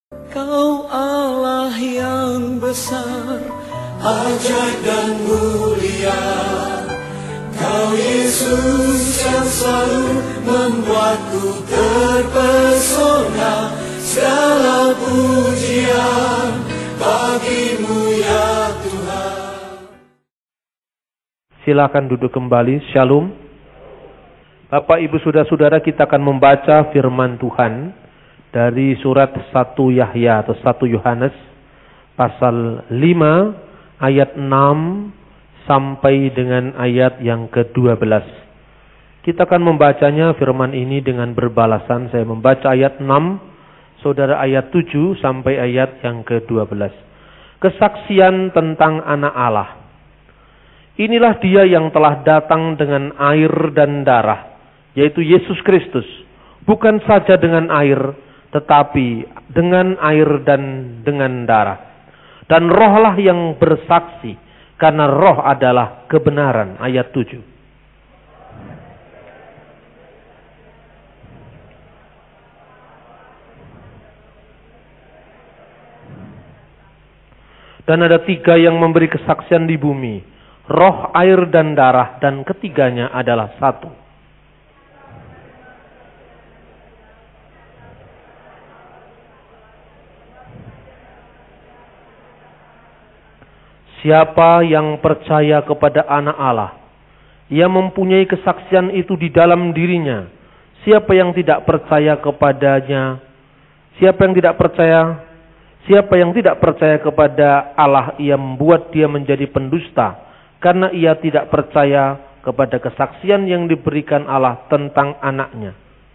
Kau Allah yang besar, ajaib dan mulia. Kau Yesus yang selalu membuatku terpesona. Segala pujian bagimu ya Tuhan. Silakan duduk kembali. Shalom. Bapak, Ibu, Saudara-saudara, kita akan membaca firman Tuhan dari surat 1 Yahya atau 1 Yohanes pasal 5 ayat 6 sampai dengan ayat yang ke-12. Kita akan membacanya firman ini dengan berbalasan. Saya membaca ayat 6, saudara ayat 7 sampai ayat yang ke-12. Kesaksian tentang anak Allah. Inilah dia yang telah datang dengan air dan darah, yaitu Yesus Kristus. Bukan saja dengan air, tetapi dengan air dan dengan darah. Dan rohlah yang bersaksi, karena roh adalah kebenaran. Ayat 7. Dan ada 3 yang memberi kesaksian di bumi, roh, air, dan darah, dan ketiganya adalah satu. Siapa yang percaya kepada anak Allah, ia mempunyai kesaksian itu di dalam dirinya. Siapa yang tidak percaya kepadanya, siapa yang tidak percaya kepada Allah, ia membuat dia menjadi pendusta, karena ia tidak percaya kepada kesaksian yang diberikan Allah tentang anaknya.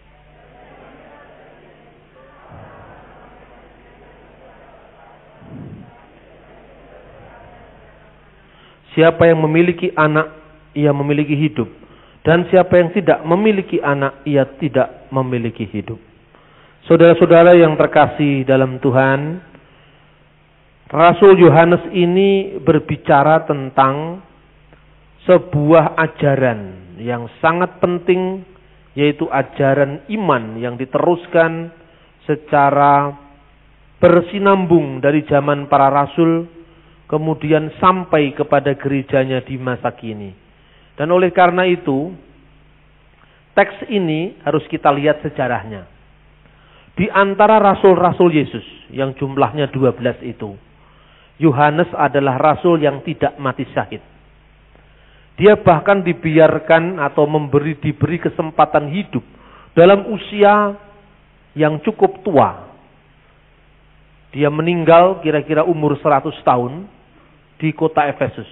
Siapa yang memiliki anak, ia memiliki hidup. Dan siapa yang tidak memiliki anak, ia tidak memiliki hidup. Saudara-saudara yang terkasih dalam Tuhan, Rasul Yohanes ini berbicara tentang sebuah ajaran yang sangat penting, yaitu ajaran iman yang diteruskan secara bersinambung dari zaman para rasul, kemudian sampai kepada gerejanya di masa kini. Dan oleh karena itu, teks ini harus kita lihat sejarahnya. Di antara rasul-rasul Yesus yang jumlahnya 12 itu, Yohanes adalah rasul yang tidak mati syahid. Dia bahkan dibiarkan atau diberi kesempatan hidup dalam usia yang cukup tua. Dia meninggal kira-kira umur 100 tahun di kota Efesus.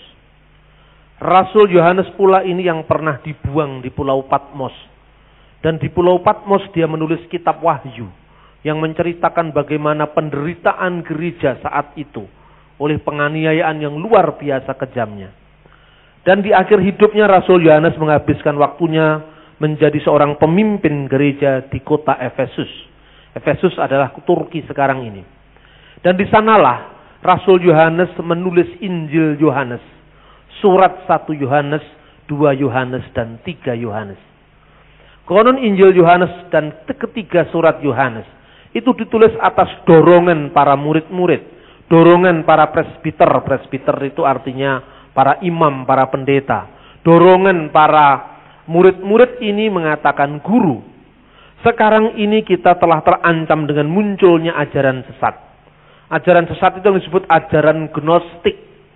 Rasul Yohanes pula ini yang pernah dibuang di Pulau Patmos. Dan di Pulau Patmos dia menulis kitab Wahyu yang menceritakan bagaimana penderitaan gereja saat itu oleh penganiayaan yang luar biasa kejamnya. Dan di akhir hidupnya Rasul Yohanes menghabiskan waktunya menjadi seorang pemimpin gereja di kota Efesus. Efesus adalah Turki sekarang ini. Dan di sanalah Rasul Yohanes menulis Injil Yohanes, surat 1 Yohanes, 2 Yohanes, dan 3 Yohanes. Konon Injil Yohanes dan ketiga surat Yohanes itu ditulis atas dorongan para murid-murid, dorongan para presbiter. Presbiter itu artinya para imam, para pendeta. Dorongan para murid-murid ini mengatakan, guru, sekarang ini kita telah terancam dengan munculnya ajaran sesat. Ajaran sesat itu yang disebut ajaran gnostik.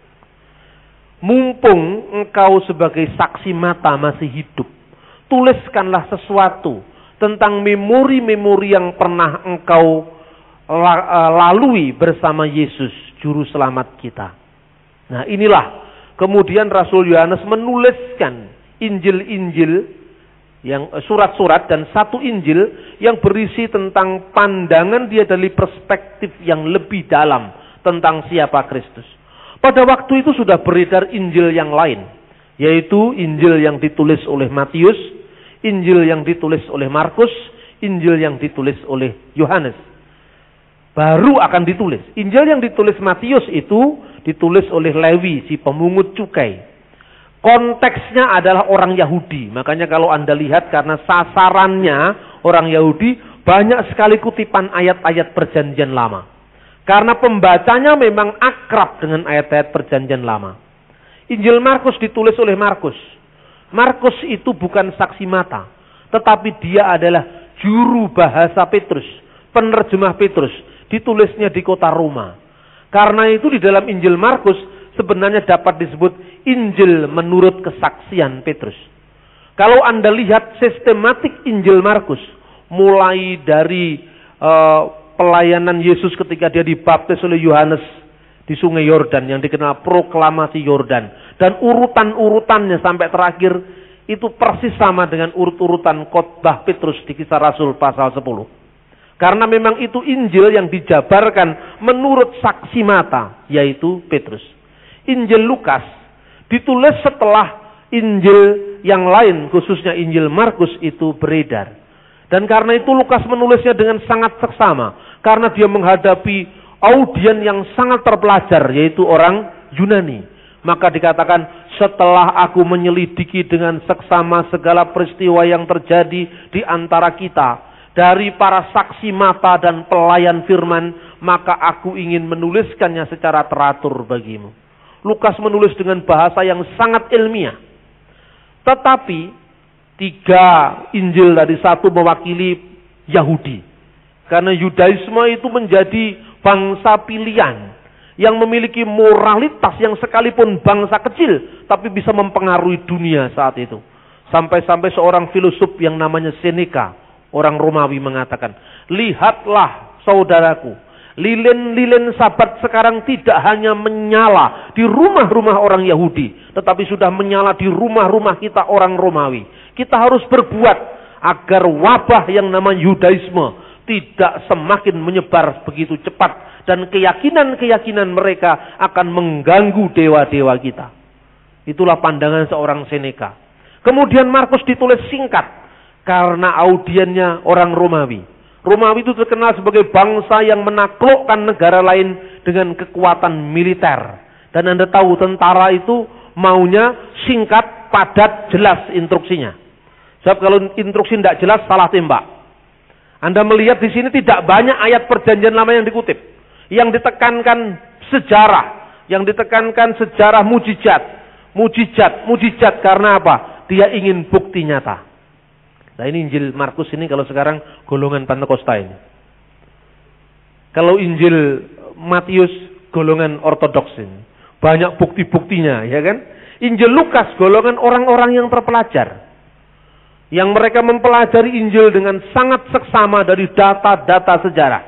Mumpung engkau sebagai saksi mata masih hidup, tuliskanlah sesuatu tentang memori-memori yang pernah engkau lalui bersama Yesus, Juru Selamat kita. Nah, inilah kemudian Rasul Yohanes menuliskan Injil-Injil, yang surat-surat dan 1 Injil yang berisi tentang pandangan dia dari perspektif yang lebih dalam tentang siapa Kristus. Pada waktu itu sudah beredar Injil yang lain, yaitu Injil yang ditulis oleh Matius, Injil yang ditulis oleh Markus, Injil yang ditulis oleh Yohanes. Baru akan ditulis. Injil yang ditulis Matius itu ditulis oleh Lewi, si pemungut cukai. Konteksnya adalah orang Yahudi. Makanya kalau Anda lihat, karena sasarannya orang Yahudi, banyak sekali kutipan ayat-ayat perjanjian lama. Karena pembacanya memang akrab dengan ayat-ayat perjanjian lama. Injil Markus ditulis oleh Markus. Markus itu bukan saksi mata, tetapi dia adalah juru bahasa Petrus, penerjemah Petrus. Ditulisnya di kota Roma. Karena itu di dalam Injil Markus sebenarnya dapat disebut Injil menurut kesaksian Petrus. Kalau Anda lihat sistematik Injil Markus, mulai dari pelayanan Yesus ketika dia dibaptis oleh Yohanes di Sungai Yordan yang dikenal proklamasi Yordan, dan urutan-urutannya sampai terakhir itu persis sama dengan urut-urutan khotbah Petrus di Kisah Rasul pasal 10. Karena memang itu Injil yang dijabarkan menurut saksi mata, yaitu Petrus. Injil Lukas ditulis setelah Injil yang lain, khususnya Injil Markus itu beredar. Dan karena itu Lukas menulisnya dengan sangat seksama, karena dia menghadapi audien yang sangat terpelajar, yaitu orang Yunani. Maka dikatakan, setelah aku menyelidiki dengan seksama segala peristiwa yang terjadi di antara kita, dari para saksi mata dan pelayan firman, maka aku ingin menuliskannya secara teratur bagimu. Lukas menulis dengan bahasa yang sangat ilmiah. Tetapi 3 Injil dari 1 mewakili Yahudi. Karena Yudaisme itu menjadi bangsa pilihan yang memiliki moralitas yang sekalipun bangsa kecil tapi bisa mempengaruhi dunia saat itu. Sampai-sampai seorang filosof yang namanya Seneca, orang Romawi, mengatakan, lihatlah saudaraku, lilin-lilin Sabat sekarang tidak hanya menyala di rumah-rumah orang Yahudi, tetapi sudah menyala di rumah-rumah kita orang Romawi. Kita harus berbuat agar wabah yang namanya Yudaisme tidak semakin menyebar begitu cepat, dan keyakinan-keyakinan mereka akan mengganggu dewa-dewa kita. Itulah pandangan seorang Seneca. Kemudian Markus ditulis singkat, karena audiennya orang Romawi. Romawi itu terkenal sebagai bangsa yang menaklukkan negara lain dengan kekuatan militer. Dan Anda tahu tentara itu maunya singkat, padat, jelas instruksinya. Sebab kalau instruksi tidak jelas, salah tembak. Anda melihat di sini tidak banyak ayat perjanjian lama yang dikutip. Yang ditekankan sejarah. Yang ditekankan sejarah mujizat. Mujizat karena apa? Dia ingin bukti nyata. Nah ini Injil Markus ini kalau sekarang golongan Pentakosta ini. Kalau Injil Matius golongan Ortodoks ini. Banyak bukti-buktinya, ya kan? Injil Lukas golongan orang-orang yang terpelajar. Yang mereka mempelajari Injil dengan sangat seksama dari data-data sejarah.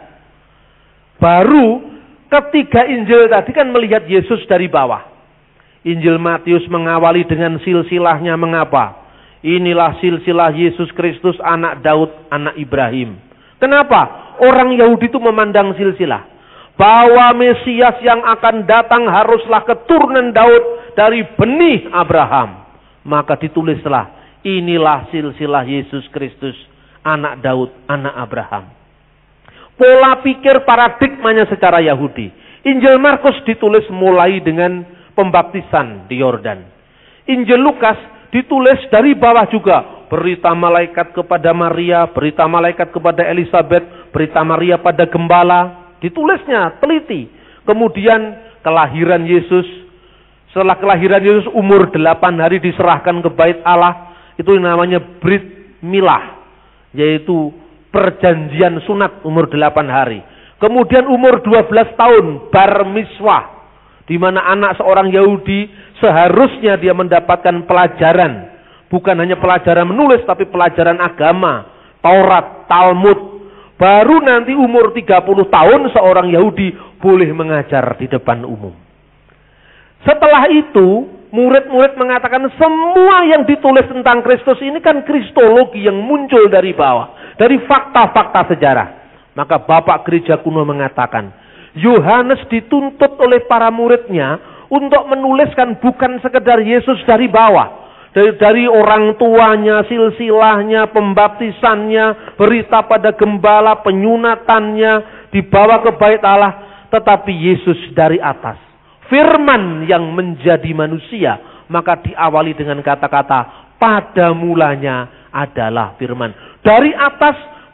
Baru ketiga Injil tadi kan melihat Yesus dari bawah. Injil Matius mengawali dengan silsilahnya. Mengapa? Inilah silsilah Yesus Kristus, anak Daud, anak Ibrahim. Kenapa? Orang Yahudi itu memandang silsilah. Bahwa Mesias yang akan datang haruslah keturunan Daud dari benih Abraham. Maka ditulislah, inilah silsilah Yesus Kristus, anak Daud, anak Abraham. Pola pikir paradigmanya secara Yahudi. Injil Markus ditulis mulai dengan pembaptisan di Yordan. Injil Lukas ditulis dari bawah juga. Berita malaikat kepada Maria, berita malaikat kepada Elizabeth, berita Maria pada gembala. Ditulisnya teliti. Kemudian kelahiran Yesus. Setelah kelahiran Yesus umur 8 hari diserahkan ke bait Allah. Itu namanya Brit Milah. Yaitu perjanjian sunat umur 8 hari. Kemudian umur 12 tahun Bar Miswah. Di mana anak seorang Yahudi seharusnya dia mendapatkan pelajaran. Bukan hanya pelajaran menulis, tapi pelajaran agama. Taurat, Talmud. Baru nanti umur 30 tahun seorang Yahudi boleh mengajar di depan umum. Setelah itu, murid-murid mengatakan semua yang ditulis tentang Kristus ini kan kristologi yang muncul dari bawah. Dari fakta-fakta sejarah. Maka Bapak Gereja kuno mengatakan, Yohanes dituntut oleh para muridnya untuk menuliskan bukan sekedar Yesus dari bawah. Dari orang tuanya, silsilahnya, pembaptisannya, berita pada gembala, penyunatannya, dibawa ke bait Allah. Tetapi Yesus dari atas. Firman yang menjadi manusia. Maka diawali dengan kata-kata, pada mulanya adalah firman. Dari atas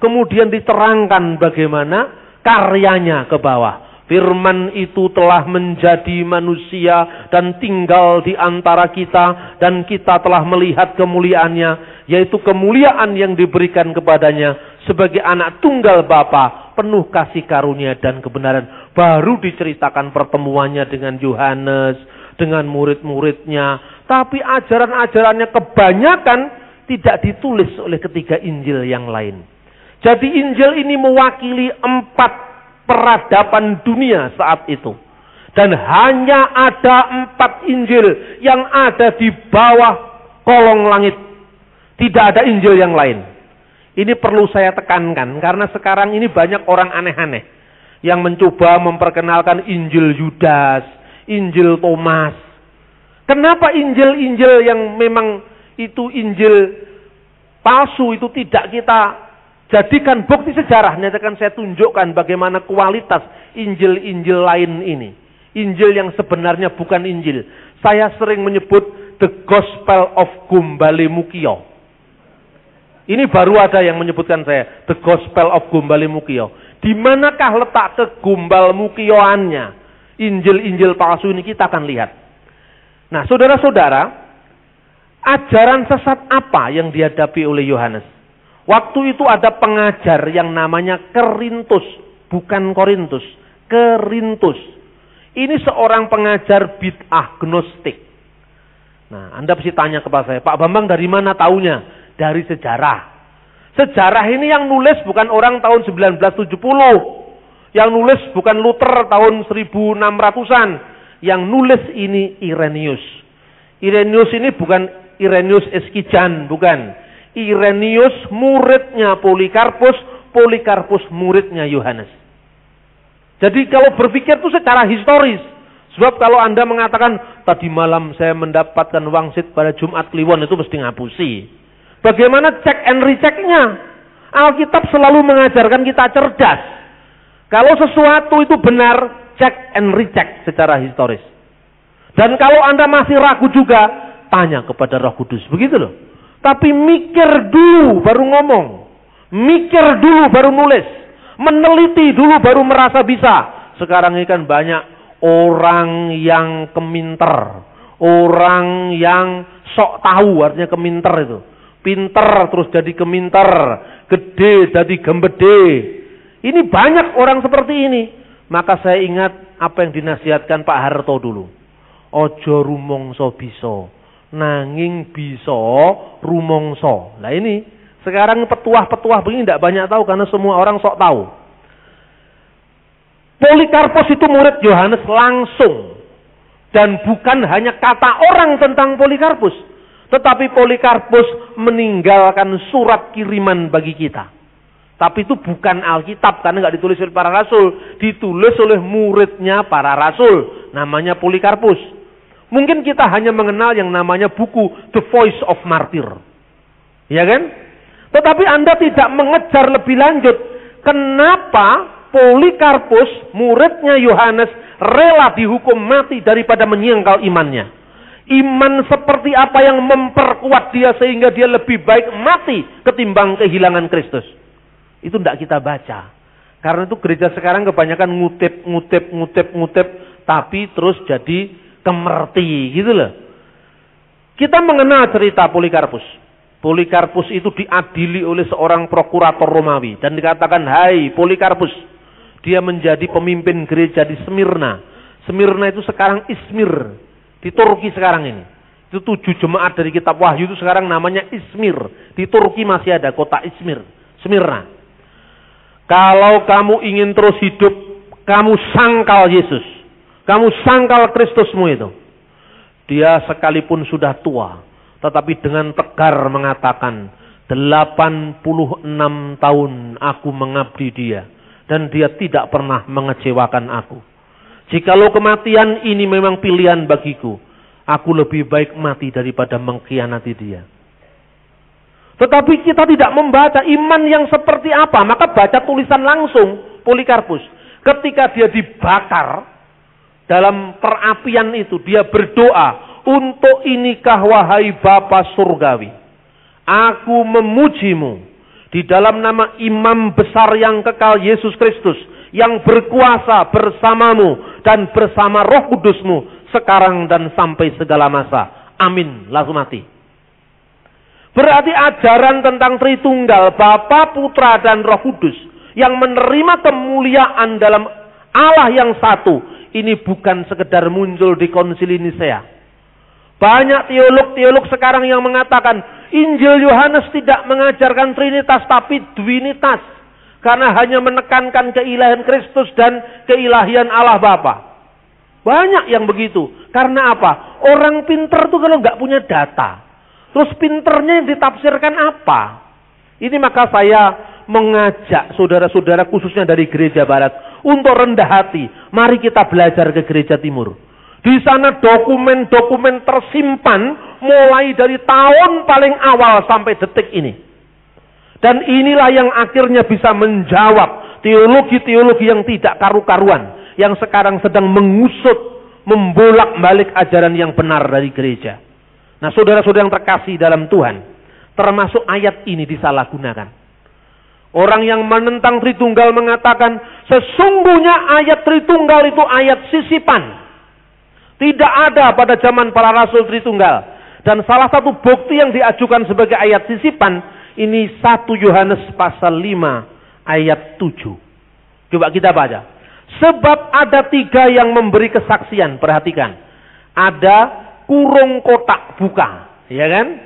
kemudian diterangkan bagaimana karyanya ke bawah. Firman itu telah menjadi manusia dan tinggal di antara kita, dan kita telah melihat kemuliaannya, yaitu kemuliaan yang diberikan kepadanya sebagai anak tunggal Bapa, penuh kasih karunia dan kebenaran. Baru diceritakan pertemuannya dengan Yohanes, dengan murid-muridnya, tapi ajaran-ajarannya kebanyakan tidak ditulis oleh ketiga Injil yang lain. Jadi Injil ini mewakili 4 peradaban dunia saat itu. Dan hanya ada 4 Injil yang ada di bawah kolong langit. Tidak ada Injil yang lain. Ini perlu saya tekankan, karena sekarang ini banyak orang aneh-aneh yang mencoba memperkenalkan Injil Yudas, Injil Thomas. Kenapa Injil-Injil yang memang itu Injil palsu itu tidak kita jadikan bukti sejarah? Nanti akan saya tunjukkan bagaimana kualitas Injil-Injil lain ini. Injil yang sebenarnya bukan Injil. Saya sering menyebut The Gospel of Gumbale Mukio. Ini baru ada yang menyebutkan saya, The Gospel of Gumbale Mukio. Di manakah letak kegumbal mukioannya? Injil-Injil palsu ini kita akan lihat. Nah, saudara-saudara, ajaran sesat apa yang dihadapi oleh Yohanes? Waktu itu ada pengajar yang namanya Kerintus, bukan Korintus, Kerintus. Ini seorang pengajar bid'ah gnostik. Nah, Anda pasti tanya kepada saya, Pak Bambang dari mana taunya? Dari sejarah. Sejarah ini yang nulis bukan orang tahun 1970. Yang nulis bukan Luther tahun 1600-an. Yang nulis ini Irenaeus. Irenaeus ini bukan Irenaeus Eskijan, bukan. Irenaeus muridnya Polikarpus, Polikarpus muridnya Yohanes. Jadi kalau berpikir itu secara historis. Sebab kalau Anda mengatakan, tadi malam saya mendapatkan wangsit pada Jumat Kliwon, itu mesti ngapusi. Bagaimana cek and rechecknya? Alkitab selalu mengajarkan kita cerdas. Kalau sesuatu itu benar, cek and recheck secara historis. Dan kalau Anda masih ragu juga, tanya kepada Roh Kudus. Begitu loh. Tapi mikir dulu baru ngomong. Mikir dulu baru nulis. Meneliti dulu baru merasa bisa. Sekarang ini kan banyak orang yang keminter. Orang yang sok tahu, artinya keminter itu. Pinter terus jadi keminter. Gede jadi gembede. Ini banyak orang seperti ini. Maka saya ingat apa yang dinasihatkan Pak Harto dulu. Ojo rumongso bisa. Nanging bisa rumongso. Nah ini sekarang petuah-petuah begini tidak banyak tahu karena semua orang sok tahu. Polikarpus itu murid Yohanes langsung, dan bukan hanya kata orang tentang Polikarpus, tetapi Polikarpus meninggalkan surat kiriman bagi kita. Tapi itu bukan Alkitab karena nggak ditulis oleh para rasul, ditulis oleh muridnya para rasul, namanya Polikarpus. Mungkin kita hanya mengenal yang namanya buku The Voice of Martyr. Ya kan? Tetapi Anda tidak mengejar lebih lanjut. Kenapa Polikarpus, muridnya Yohanes, rela dihukum mati daripada menyangkal imannya? Iman seperti apa yang memperkuat dia sehingga dia lebih baik mati ketimbang kehilangan Kristus? Itu tidak kita baca. Karena itu gereja sekarang kebanyakan ngutip, tapi terus jadi kemerti gitu loh. Kita mengenal cerita Polikarpus. Polikarpus itu diadili oleh seorang prokurator Romawi dan dikatakan, "Hai Polikarpus." Dia menjadi pemimpin gereja di Smyrna. Smyrna itu sekarang Izmir di Turki sekarang ini. Itu 7 jemaat dari kitab Wahyu itu sekarang namanya Izmir. Di Turki masih ada kota Izmir, Smyrna. Kalau kamu ingin terus hidup, kamu sangkal Yesus. Kamu sangkal Kristusmu itu. Dia sekalipun sudah tua, tetapi dengan tegar mengatakan, 86 tahun aku mengabdi dia, dan dia tidak pernah mengecewakan aku. Jikalau kematian ini memang pilihan bagiku, aku lebih baik mati daripada mengkhianati dia. Tetapi kita tidak membaca iman yang seperti apa, maka baca tulisan langsung Polikarpus. Ketika dia dibakar, dalam perapian itu dia berdoa, "Untuk inikah wahai Bapa surgawi, aku memujimu Di dalam nama imam besar yang kekal Yesus Kristus, yang berkuasa bersamamu dan bersama Roh Kudusmu sekarang dan sampai segala masa. Amin. Langsung mati. Berarti ajaran tentang Tritunggal, Bapa, Putra, dan Roh Kudus yang menerima kemuliaan dalam Allah yang satu, ini bukan sekedar muncul di Konsili Nisea. Banyak teolog-teolog sekarang yang mengatakan Injil Yohanes tidak mengajarkan Trinitas tapi Dwinitas, karena hanya menekankan keilahian Kristus dan keilahian Allah Bapa. Banyak yang begitu. Karena apa? Orang pinter tuh kalau nggak punya data, terus pinternya yang ditafsirkan apa? Ini maka saya mengajak saudara-saudara khususnya dari gereja barat untuk rendah hati. Mari kita belajar ke gereja timur. Di sana dokumen-dokumen tersimpan mulai dari tahun paling awal sampai detik ini. Dan inilah yang akhirnya bisa menjawab teologi-teologi yang tidak karu-karuan, yang sekarang sedang mengusut, membolak-balik ajaran yang benar dari gereja. Nah, saudara-saudara yang terkasih dalam Tuhan, termasuk ayat ini disalahgunakan. Orang yang menentang Tritunggal mengatakan, sesungguhnya ayat Tritunggal itu ayat sisipan. Tidak ada pada zaman para rasul Tritunggal. Dan salah satu bukti yang diajukan sebagai ayat sisipan, ini 1 Yohanes pasal 5 ayat 7. Coba kita baca. Sebab ada 3 yang memberi kesaksian. Perhatikan. Ada kurung kotak buka. Ya kan?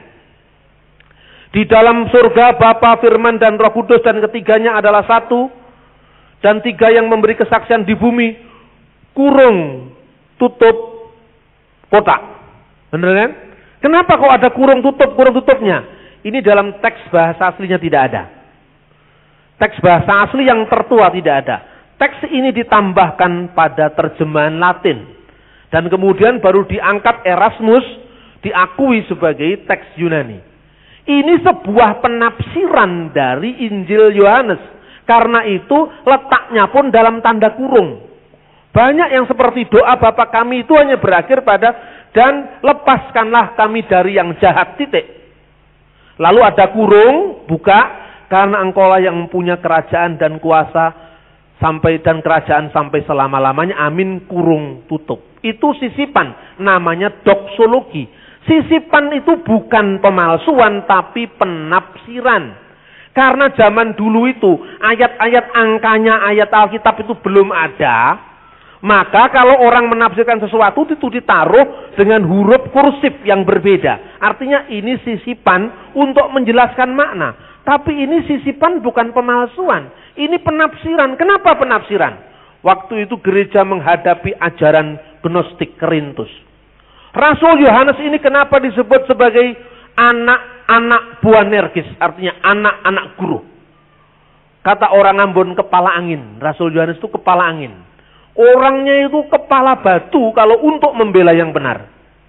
Di dalam surga Bapa, Firman, dan Roh Kudus, dan ketiganya adalah satu. Dan 3 yang memberi kesaksian di bumi, kurung tutup kotak. Benar kan? Kenapa kok ada kurung tutupnya? Ini dalam teks bahasa aslinya tidak ada. Teks bahasa asli yang tertua tidak ada. Teks ini ditambahkan pada terjemahan Latin. Dan kemudian baru diangkat Erasmus, diakui sebagai teks Yunani. Ini sebuah penafsiran dari Injil Yohanes. Karena itu letaknya pun dalam tanda kurung. Banyak yang seperti doa Bapa kami itu hanya berakhir pada dan lepaskanlah kami dari yang jahat, titik. Lalu ada kurung, buka, karena engkaulah yang mempunyai kerajaan dan kuasa sampai dan kerajaan sampai selama-lamanya. Amin, kurung tutup. Itu sisipan, namanya doksologi. Sisipan itu bukan pemalsuan tapi penafsiran. Karena zaman dulu itu ayat-ayat angkanya ayat Alkitab itu belum ada. Maka kalau orang menafsirkan sesuatu itu ditaruh dengan huruf kursif yang berbeda. Artinya ini sisipan untuk menjelaskan makna. Tapi ini sisipan bukan pemalsuan. Ini penafsiran. Kenapa penafsiran? Waktu itu gereja menghadapi ajaran Gnostik Kerintus. Rasul Yohanes ini kenapa disebut sebagai anak-anak Boanerges, artinya anak-anak guru. Kata orang Ambon kepala angin. Rasul Yohanes itu kepala angin. Orangnya itu kepala batu kalau untuk membela yang benar.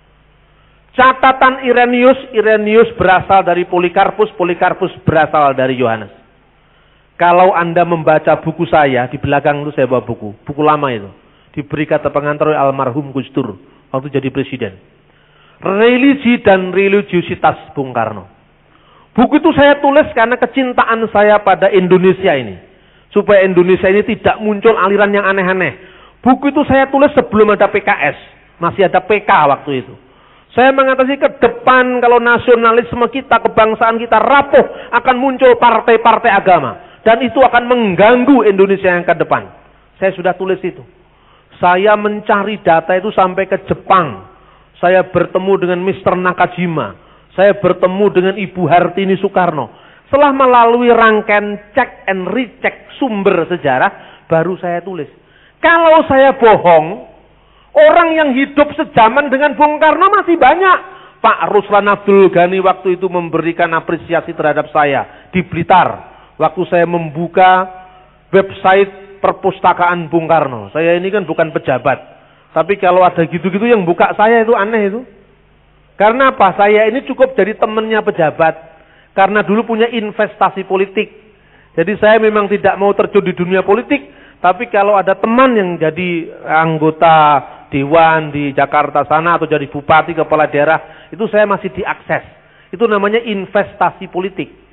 Catatan Irenaeus berasal dari Polikarpus berasal dari Yohanes. Kalau Anda membaca buku saya, di belakang itu saya bawa buku lama itu. Diberi kata pengantar oleh almarhum Gus Dur waktu jadi presiden. Religi dan religiusitas Bung Karno. Buku itu saya tulis karena kecintaan saya pada Indonesia ini. Supaya Indonesia ini tidak muncul aliran yang aneh-aneh. Buku itu saya tulis sebelum ada PKS. Masih ada PK waktu itu. Saya mengatasi ke depan kalau nasionalisme kita, kebangsaan kita rapuh, akan muncul partai-partai agama. Dan itu akan mengganggu Indonesia yang ke depan. Saya sudah tulis itu. Saya mencari data itu sampai ke Jepang. Saya bertemu dengan Mr. Nakajima. Saya bertemu dengan Ibu Hartini Soekarno. Setelah melalui rangkaian cek and recheck sumber sejarah, baru saya tulis. Kalau saya bohong, orang yang hidup sejaman dengan Bung Karno masih banyak. Pak Ruslan Abdul Ghani waktu itu memberikan apresiasi terhadap saya di Blitar. Waktu saya membuka website perpustakaan Bung Karno. Saya ini kan bukan pejabat. Tapi kalau ada gitu-gitu yang buka saya itu aneh itu. Karena apa? Saya ini cukup jadi temannya pejabat. Karena dulu punya investasi politik. Jadi saya memang tidak mau terjun di dunia politik. Tapi kalau ada teman yang jadi anggota dewan di Jakarta sana atau jadi bupati, kepala daerah, itu saya masih diakses. Itu namanya investasi politik.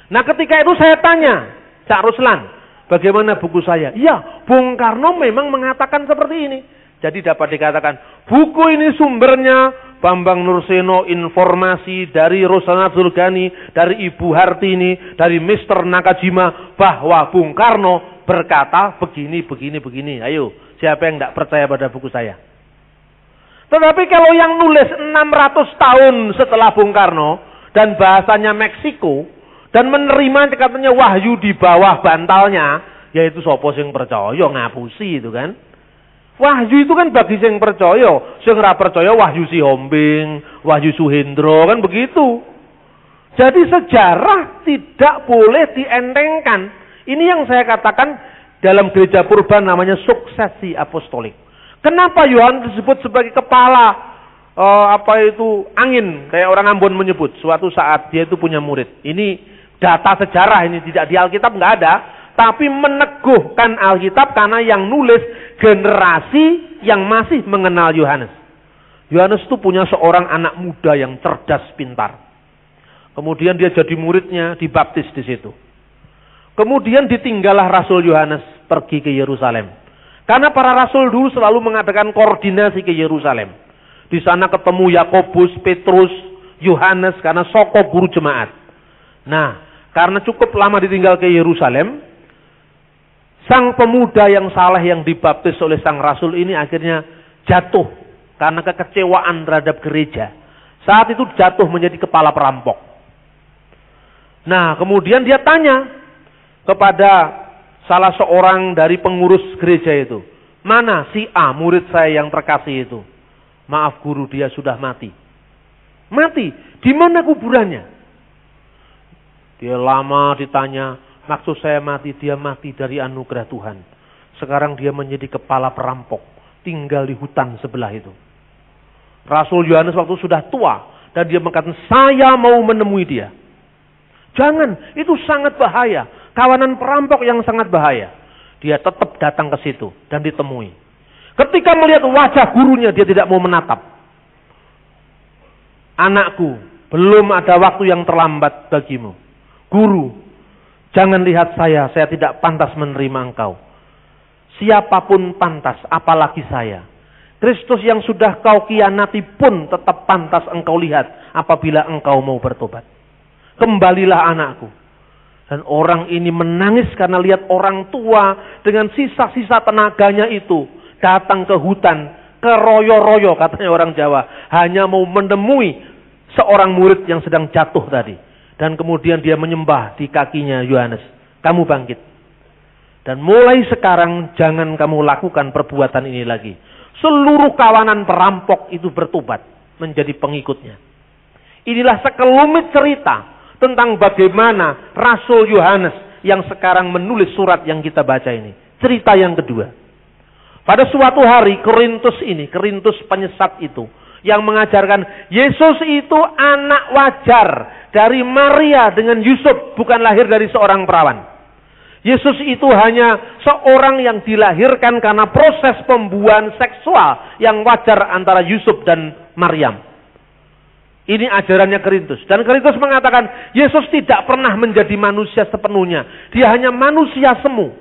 Nah ketika itu saya tanya, Cak Ruslan, bagaimana buku saya? Iya, Bung Karno memang mengatakan seperti ini. Jadi dapat dikatakan, buku ini sumbernya Bambang Nurseno, informasi dari Rosana Zulgani, dari Ibu Hartini, dari Mr. Nakajima, bahwa Bung Karno berkata begini. Ayo, siapa yang tidak percaya pada buku saya? Tetapi kalau yang nulis 600 tahun setelah Bung Karno, dan bahasanya Meksiko, dan menerima katanya wahyu di bawah bantalnya, yaitu sopo sing percaya, ngapusi itu kan. Wahyu itu kan bagi sing percaya, sing ora percaya wahyu si Hombing, wahyu Suhendro, kan begitu. Jadi sejarah tidak boleh dientengkan. Ini yang saya katakan dalam gereja purba namanya suksesi apostolik. Kenapa Yohanes disebut sebagai kepala angin, kayak orang Ambon menyebut, suatu saat dia itu punya murid. Ini data sejarah, ini tidak di Alkitab, nggak ada. Tapi meneguhkan Alkitab karena yang nulis generasi yang masih mengenal Yohanes. Yohanes itu punya seorang anak muda yang cerdas, pintar. Kemudian dia jadi muridnya, dibaptis di situ. Kemudian ditinggallah Rasul Yohanes pergi ke Yerusalem. Karena para rasul dulu selalu mengadakan koordinasi ke Yerusalem. Di sana ketemu Yakobus, Petrus, Yohanes karena soko guru jemaat. Nah, karena cukup lama ditinggal ke Yerusalem, sang pemuda yang saleh yang dibaptis oleh sang rasul ini akhirnya jatuh karena kekecewaan terhadap gereja. Saat itu jatuh menjadi kepala perampok. Nah, kemudian dia tanya kepada salah seorang dari pengurus gereja itu, mana si A, murid saya yang terkasih itu? Maaf guru, dia sudah mati. Mati? Di mana kuburannya? Dia lama ditanya, maksud saya mati, dia mati dari anugerah Tuhan. Sekarang dia menjadi kepala perampok, tinggal di hutan sebelah itu. Rasul Yohanes waktu sudah tua, dan dia mengatakan, saya mau menemui dia. Jangan, itu sangat bahaya. Kawanan perampok yang sangat bahaya. Dia tetap datang ke situ dan ditemui. Ketika melihat wajah gurunya, dia tidak mau menatap. Anakku, belum ada waktu yang terlambat bagimu. Guru, jangan lihat saya tidak pantas menerima engkau. Siapapun pantas, apalagi saya. Kristus yang sudah kau kianati pun tetap pantas engkau lihat apabila engkau mau bertobat. Kembalilah anakku. Dan orang ini menangis karena lihat orang tua dengan sisa-sisa tenaganya itu datang ke hutan, keroyo-royo katanya orang Jawa, hanya mau menemui seorang murid yang sedang jatuh tadi. Dan kemudian dia menyembah di kakinya Yohanes. Kamu bangkit. Dan mulai sekarang jangan kamu lakukan perbuatan ini lagi. Seluruh kawanan perampok itu bertobat menjadi pengikutnya. Inilah sekelumit cerita tentang bagaimana Rasul Yohanes yang sekarang menulis surat yang kita baca ini. Cerita yang kedua. Pada suatu hari Korintus penyesat itu, yang mengajarkan Yesus itu anak wajar dari Maria dengan Yusuf, bukan lahir dari seorang perawan. Yesus itu hanya seorang yang dilahirkan karena proses pembuahan seksual yang wajar antara Yusuf dan Maryam. Ini ajarannya Korintus. Dan Korintus mengatakan Yesus tidak pernah menjadi manusia sepenuhnya. Dia hanya manusia semu.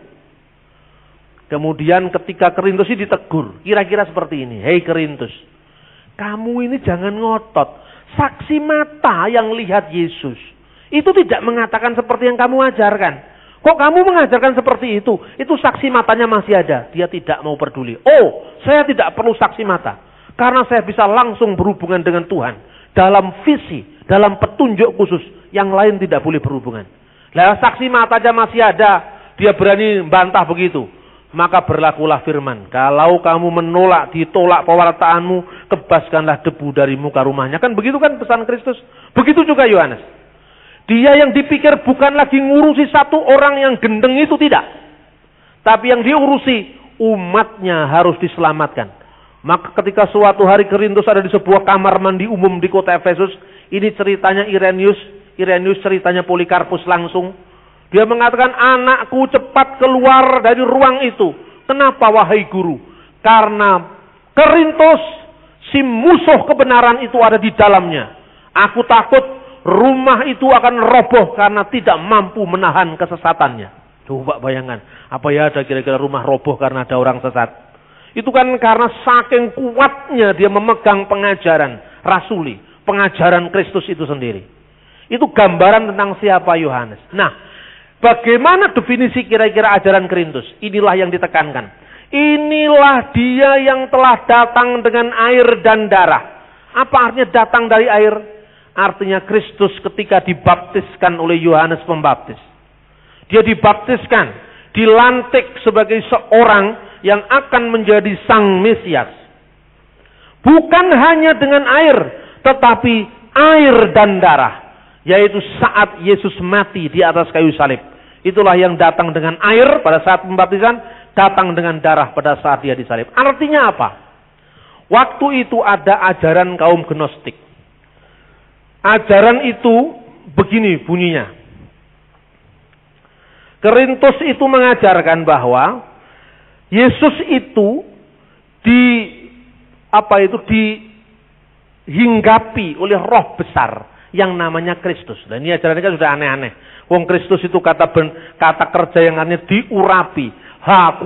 Kemudian ketika Korintus ini ditegur, kira-kira seperti ini. Hei Korintus, kamu ini jangan ngotot. Saksi mata yang lihat Yesus itu tidak mengatakan seperti yang kamu ajarkan. Kok kamu mengajarkan seperti itu? Itu saksi matanya masih ada. Dia tidak mau peduli. Oh, saya tidak perlu saksi mata. Karena saya bisa langsung berhubungan dengan Tuhan. Dalam visi, dalam petunjuk khusus. Yang lain tidak boleh berhubungan. Lah saksi mata aja masih ada. Dia berani bantah begitu. Maka berlakulah firman. Kalau kamu ditolak pewartaanmu, kebaskanlah debu dari muka rumahnya. Kan begitu kan pesan Kristus. Begitu juga Yohanes. Dia yang dipikir bukan lagi ngurusi satu orang yang gendeng itu, tidak. Tapi yang diurusi umatnya harus diselamatkan. Maka ketika suatu hari Korintus ada di sebuah kamar mandi umum di kota Efesus. Ini ceritanya Irenaeus ceritanya Polikarpus langsung. Dia mengatakan, anakku cepat keluar dari ruang itu. Kenapa wahai guru? Karena Korintus, si musuh kebenaran itu ada di dalamnya. Aku takut rumah itu akan roboh karena tidak mampu menahan kesesatannya. Coba bayangkan, apa ya ada kira-kira rumah roboh karena ada orang sesat? Itu kan karena saking kuatnya dia memegang pengajaran rasuli, pengajaran Kristus itu sendiri. Itu gambaran tentang siapa Yohanes. Nah, bagaimana definisi kira-kira ajaran Korintus? Inilah yang ditekankan. Inilah dia yang telah datang dengan air dan darah. Apa artinya datang dari air? Artinya Kristus ketika dibaptiskan oleh Yohanes Pembaptis. Dia dibaptiskan, dilantik sebagai seorang yang akan menjadi Sang Mesias. Bukan hanya dengan air, tetapi air dan darah. Yaitu saat Yesus mati di atas kayu salib. Itulah yang datang dengan air pada saat pembaptisan, datang dengan darah pada saat dia disalib. Artinya apa? Waktu itu ada ajaran kaum Gnostik. Ajaran itu begini bunyinya. Korintus itu mengajarkan bahwa Yesus itu dihinggapi oleh roh besar yang namanya Kristus. Dan ini ajarannya kan sudah aneh-aneh. Wong Kristus itu kata kerja yang artinya diurapi. H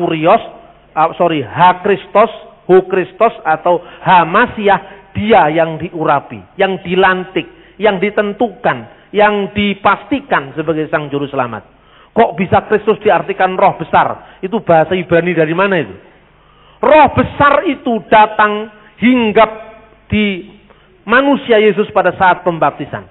Kristos atau H Masiah, dia yang diurapi, yang dilantik, yang ditentukan, yang dipastikan sebagai Sang Juru Selamat. Kok bisa Kristus diartikan roh besar? Itu bahasa Ibrani dari mana itu? Roh besar itu datang hinggap di manusia Yesus pada saat pembaptisan.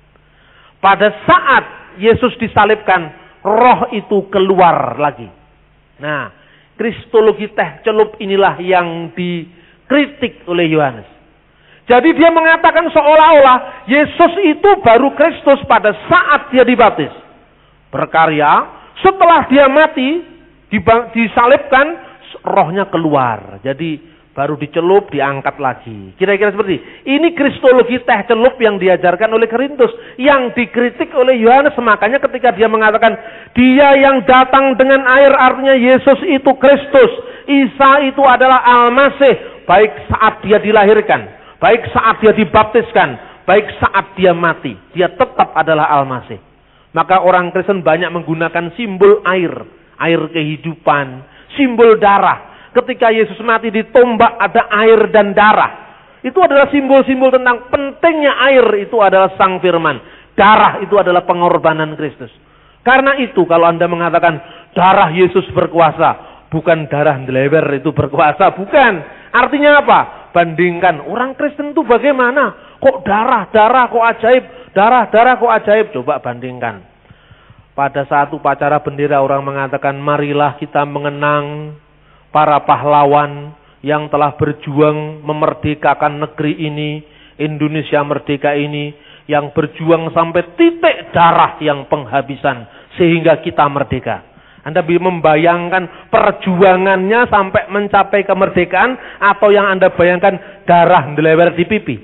Pada saat Yesus disalibkan, roh itu keluar lagi. Nah, kristologi teh celup inilah yang dikritik oleh Yohanes. Jadi dia mengatakan seolah-olah Yesus itu baru Kristus pada saat dia dibaptis. Berkarya, setelah dia mati, disalibkan, rohnya keluar. Jadi baru dicelup, diangkat lagi. Kira-kira seperti ini kristologi teh celup yang diajarkan oleh Korintus, yang dikritik oleh Yohanes. Makanya ketika dia mengatakan dia yang datang dengan air, artinya Yesus itu Kristus, Isa itu adalah Al-Masih, baik saat dia dilahirkan, baik saat dia dibaptiskan, baik saat dia mati, dia tetap adalah Al-Masih. Maka orang Kristen banyak menggunakan simbol air kehidupan, simbol darah. Ketika Yesus mati ditombak ada air dan darah. Itu adalah simbol-simbol tentang pentingnya air, itu adalah Sang Firman. Darah itu adalah pengorbanan Kristus. Karena itu kalau Anda mengatakan darah Yesus berkuasa, bukan darah ndlewer itu berkuasa, bukan. Artinya apa? Bandingkan orang Kristen itu bagaimana? Kok darah kok ajaib, darah kok ajaib. Coba bandingkan. Pada saat upacara bendera orang mengatakan marilah kita mengenang para pahlawan yang telah berjuang memerdekakan negeri ini, Indonesia merdeka ini, yang berjuang sampai titik darah yang penghabisan sehingga kita merdeka. Anda bisa membayangkan perjuangannya sampai mencapai kemerdekaan, atau yang Anda bayangkan darah ndelewer di pipi?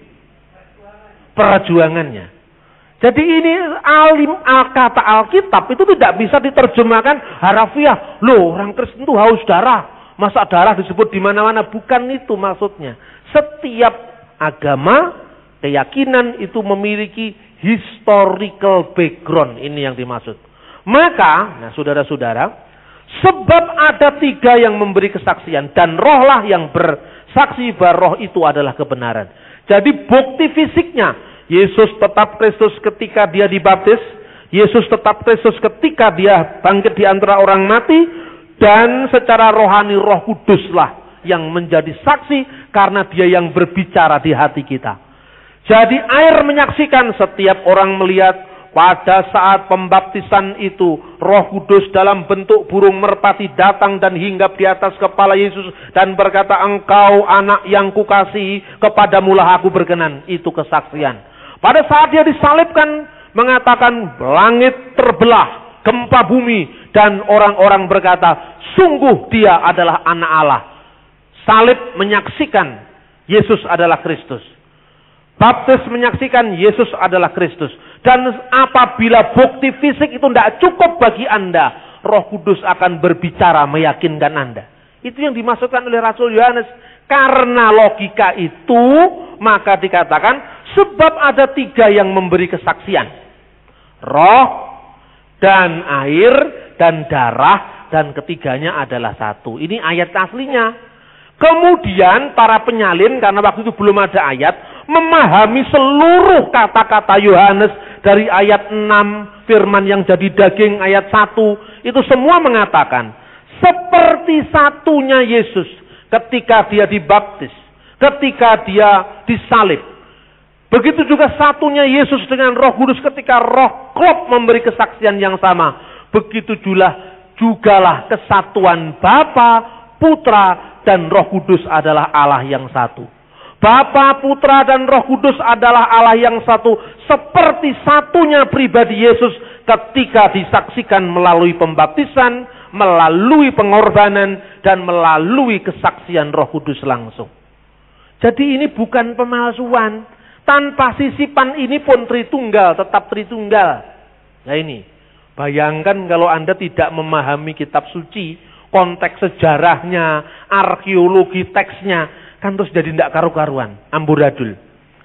Perjuangannya. Jadi ini kata Alkitab itu tidak bisa diterjemahkan harafiah. Loh, orang Kristen itu haus darah. Masa darah disebut di mana-mana? Bukan itu maksudnya. Setiap agama, keyakinan itu memiliki historical background. Ini yang dimaksud. Maka, nah saudara-saudara, sebab ada 3 yang memberi kesaksian, dan rohlah yang bersaksi bahwa roh itu adalah kebenaran. Jadi bukti fisiknya, Yesus tetap Kristus ketika dia dibaptis, Yesus tetap Kristus ketika dia bangkit di antara orang mati, dan secara rohani Roh Kuduslah yang menjadi saksi karena dia yang berbicara di hati kita. Jadi air menyaksikan, setiap orang melihat. Pada saat pembaptisan itu, Roh Kudus dalam bentuk burung merpati datang dan hinggap di atas kepala Yesus dan berkata, engkau anak yang kukasihi, kepadamulah aku berkenan. Itu kesaksian. Pada saat dia disalibkan, mengatakan langit terbelah, gempa bumi, dan orang-orang berkata, sungguh dia adalah anak Allah. Salib menyaksikan Yesus adalah Kristus. Baptis menyaksikan Yesus adalah Kristus. Dan apabila bukti fisik itu tidak cukup bagi Anda, Roh Kudus akan berbicara meyakinkan Anda. Itu yang dimaksudkan oleh Rasul Yohanes. Karena logika itu, maka dikatakan Sebab ada 3 yang memberi kesaksian. Roh, dan air, dan darah, dan ketiganya adalah 1. Ini ayat aslinya. Kemudian para penyalin, karena waktu itu belum ada ayat, memahami seluruh kata-kata Yohanes dari ayat 6, firman yang jadi daging ayat 1. Itu semua mengatakan, seperti satunya Yesus ketika dia dibaptis, ketika dia disalib. Begitu juga satunya Yesus dengan Roh Kudus ketika Roh klop memberi kesaksian yang sama. Begitu jugalah kesatuan Bapa, Putra, dan Roh Kudus adalah Allah yang satu. Bapa, Putra, dan Roh Kudus adalah Allah yang satu. Seperti satunya pribadi Yesus ketika disaksikan melalui pembaptisan, melalui pengorbanan, dan melalui kesaksian Roh Kudus langsung. Jadi ini bukan pemalsuan. Tanpa sisipan ini pun Tritunggal, tetap Tritunggal. Nah ini, bayangkan kalau Anda tidak memahami kitab suci, konteks sejarahnya, arkeologi teksnya, kan terus jadi tidak karu-karuan, amburadul.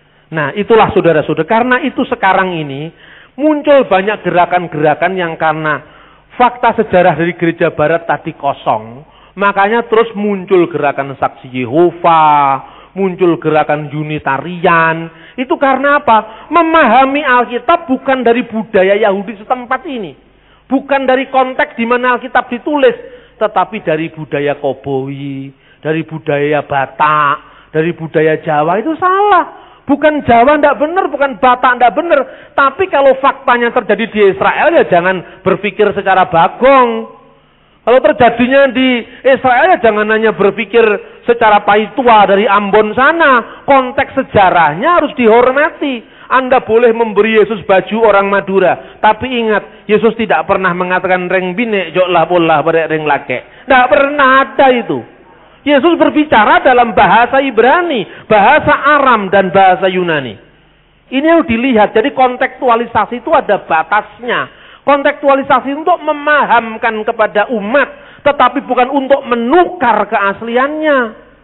Nah itulah saudara-saudara, karena itu sekarang ini muncul banyak gerakan-gerakan yang karena fakta sejarah dari gereja barat tadi kosong, makanya terus muncul gerakan saksi Yehova, muncul gerakan Unitarian. Itu karena apa? Memahami Alkitab bukan dari budaya Yahudi setempat ini. Bukan dari konteks di mana Alkitab ditulis. Tetapi dari budaya Koboi, dari budaya Batak, dari budaya Jawa. Itu salah. Bukan Jawa tidak benar, bukan Batak tidak benar. Tapi kalau faktanya terjadi di Israel, ya jangan berpikir secara bagong. Kalau terjadinya di Israel, ya jangan hanya berpikir secara paitua dari Ambon sana. Konteks sejarahnya harus dihormati. Anda boleh memberi Yesus baju orang Madura. Tapi ingat, Yesus tidak pernah mengatakan reng bine, joklah polah pada reng lake. Tidak pernah ada itu. Yesus berbicara dalam bahasa Ibrani, bahasa Aram, dan bahasa Yunani. Ini yang dilihat. Jadi kontekstualisasi itu ada batasnya. Kontekstualisasi untuk memahamkan kepada umat, tetapi bukan untuk menukar keasliannya.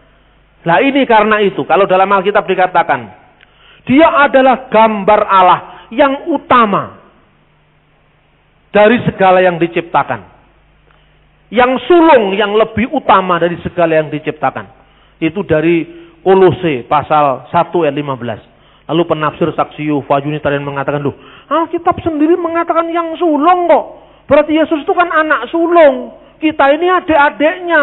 Nah ini karena itu, kalau dalam Alkitab dikatakan, dia adalah gambar Allah yang utama dari segala yang diciptakan. Yang sulung, yang lebih utama dari segala yang diciptakan. Itu dari Kolose pasal 1 ayat 15. Lalu penafsir saksi Yehova Unitarian mengatakan, loh, Alkitab sendiri mengatakan yang sulung kok. Berarti Yesus itu kan anak sulung. Kita ini adik-adiknya.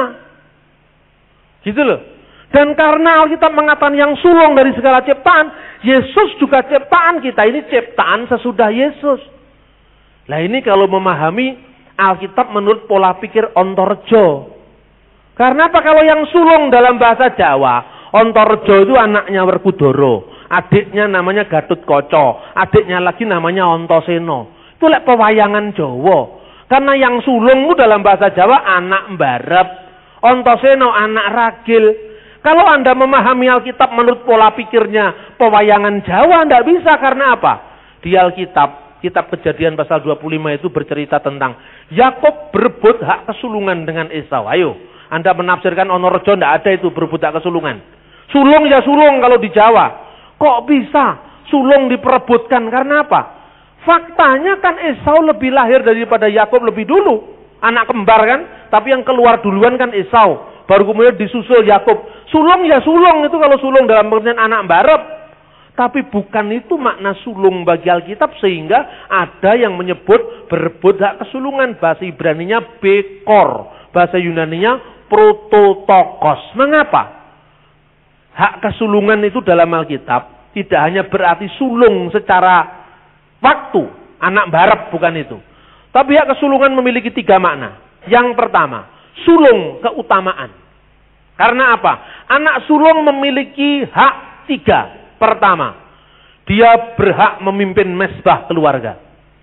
Gitu loh. Dan karena Alkitab mengatakan yang sulung dari segala ciptaan, Yesus juga ciptaan kita. Ini ciptaan sesudah Yesus. Nah ini kalau memahami Alkitab menurut pola pikir Ontorjo. Karena apa? Kalau yang sulung dalam bahasa Jawa, Ontorjo itu anaknya Werkudara. Adiknya namanya Gatut Koco, adiknya lagi namanya Ontoseno. Itu lek pewayangan Jawa. Karena yang sulung itu dalam bahasa Jawa anak mbarep, Ontoseno anak ragil. Kalau Anda memahami Alkitab menurut pola pikirnya pewayangan Jawa, tidak bisa. Karena apa? Di Alkitab, kitab Kejadian pasal 25 itu bercerita tentang Yakob berebut hak kesulungan dengan Esau. Ayo, Anda menafsirkan Onorejo, tidak ada itu berebut hak kesulungan. Sulung ya sulung kalau di Jawa. Kok bisa sulung diperebutkan? Karena apa? Faktanya kan Esau lebih lahir daripada Yakob lebih dulu. Anak kembar kan? Tapi yang keluar duluan kan Esau. Baru kemudian disusul Yakob. Sulung ya sulung itu kalau sulung dalam pengertian anak barep. Tapi bukan itu makna sulung bagi Alkitab. Sehingga ada yang menyebut berebut hak kesulungan. Bahasa Ibraninya bekor. Bahasa Yunaninya prototokos. Mengapa? Hak kesulungan itu dalam Alkitab tidak hanya berarti sulung secara waktu, anak barep, bukan itu. Tapi hak kesulungan memiliki 3 makna. Yang pertama, sulung keutamaan. Karena apa? Anak sulung memiliki hak 3. Pertama, dia berhak memimpin mesbah keluarga.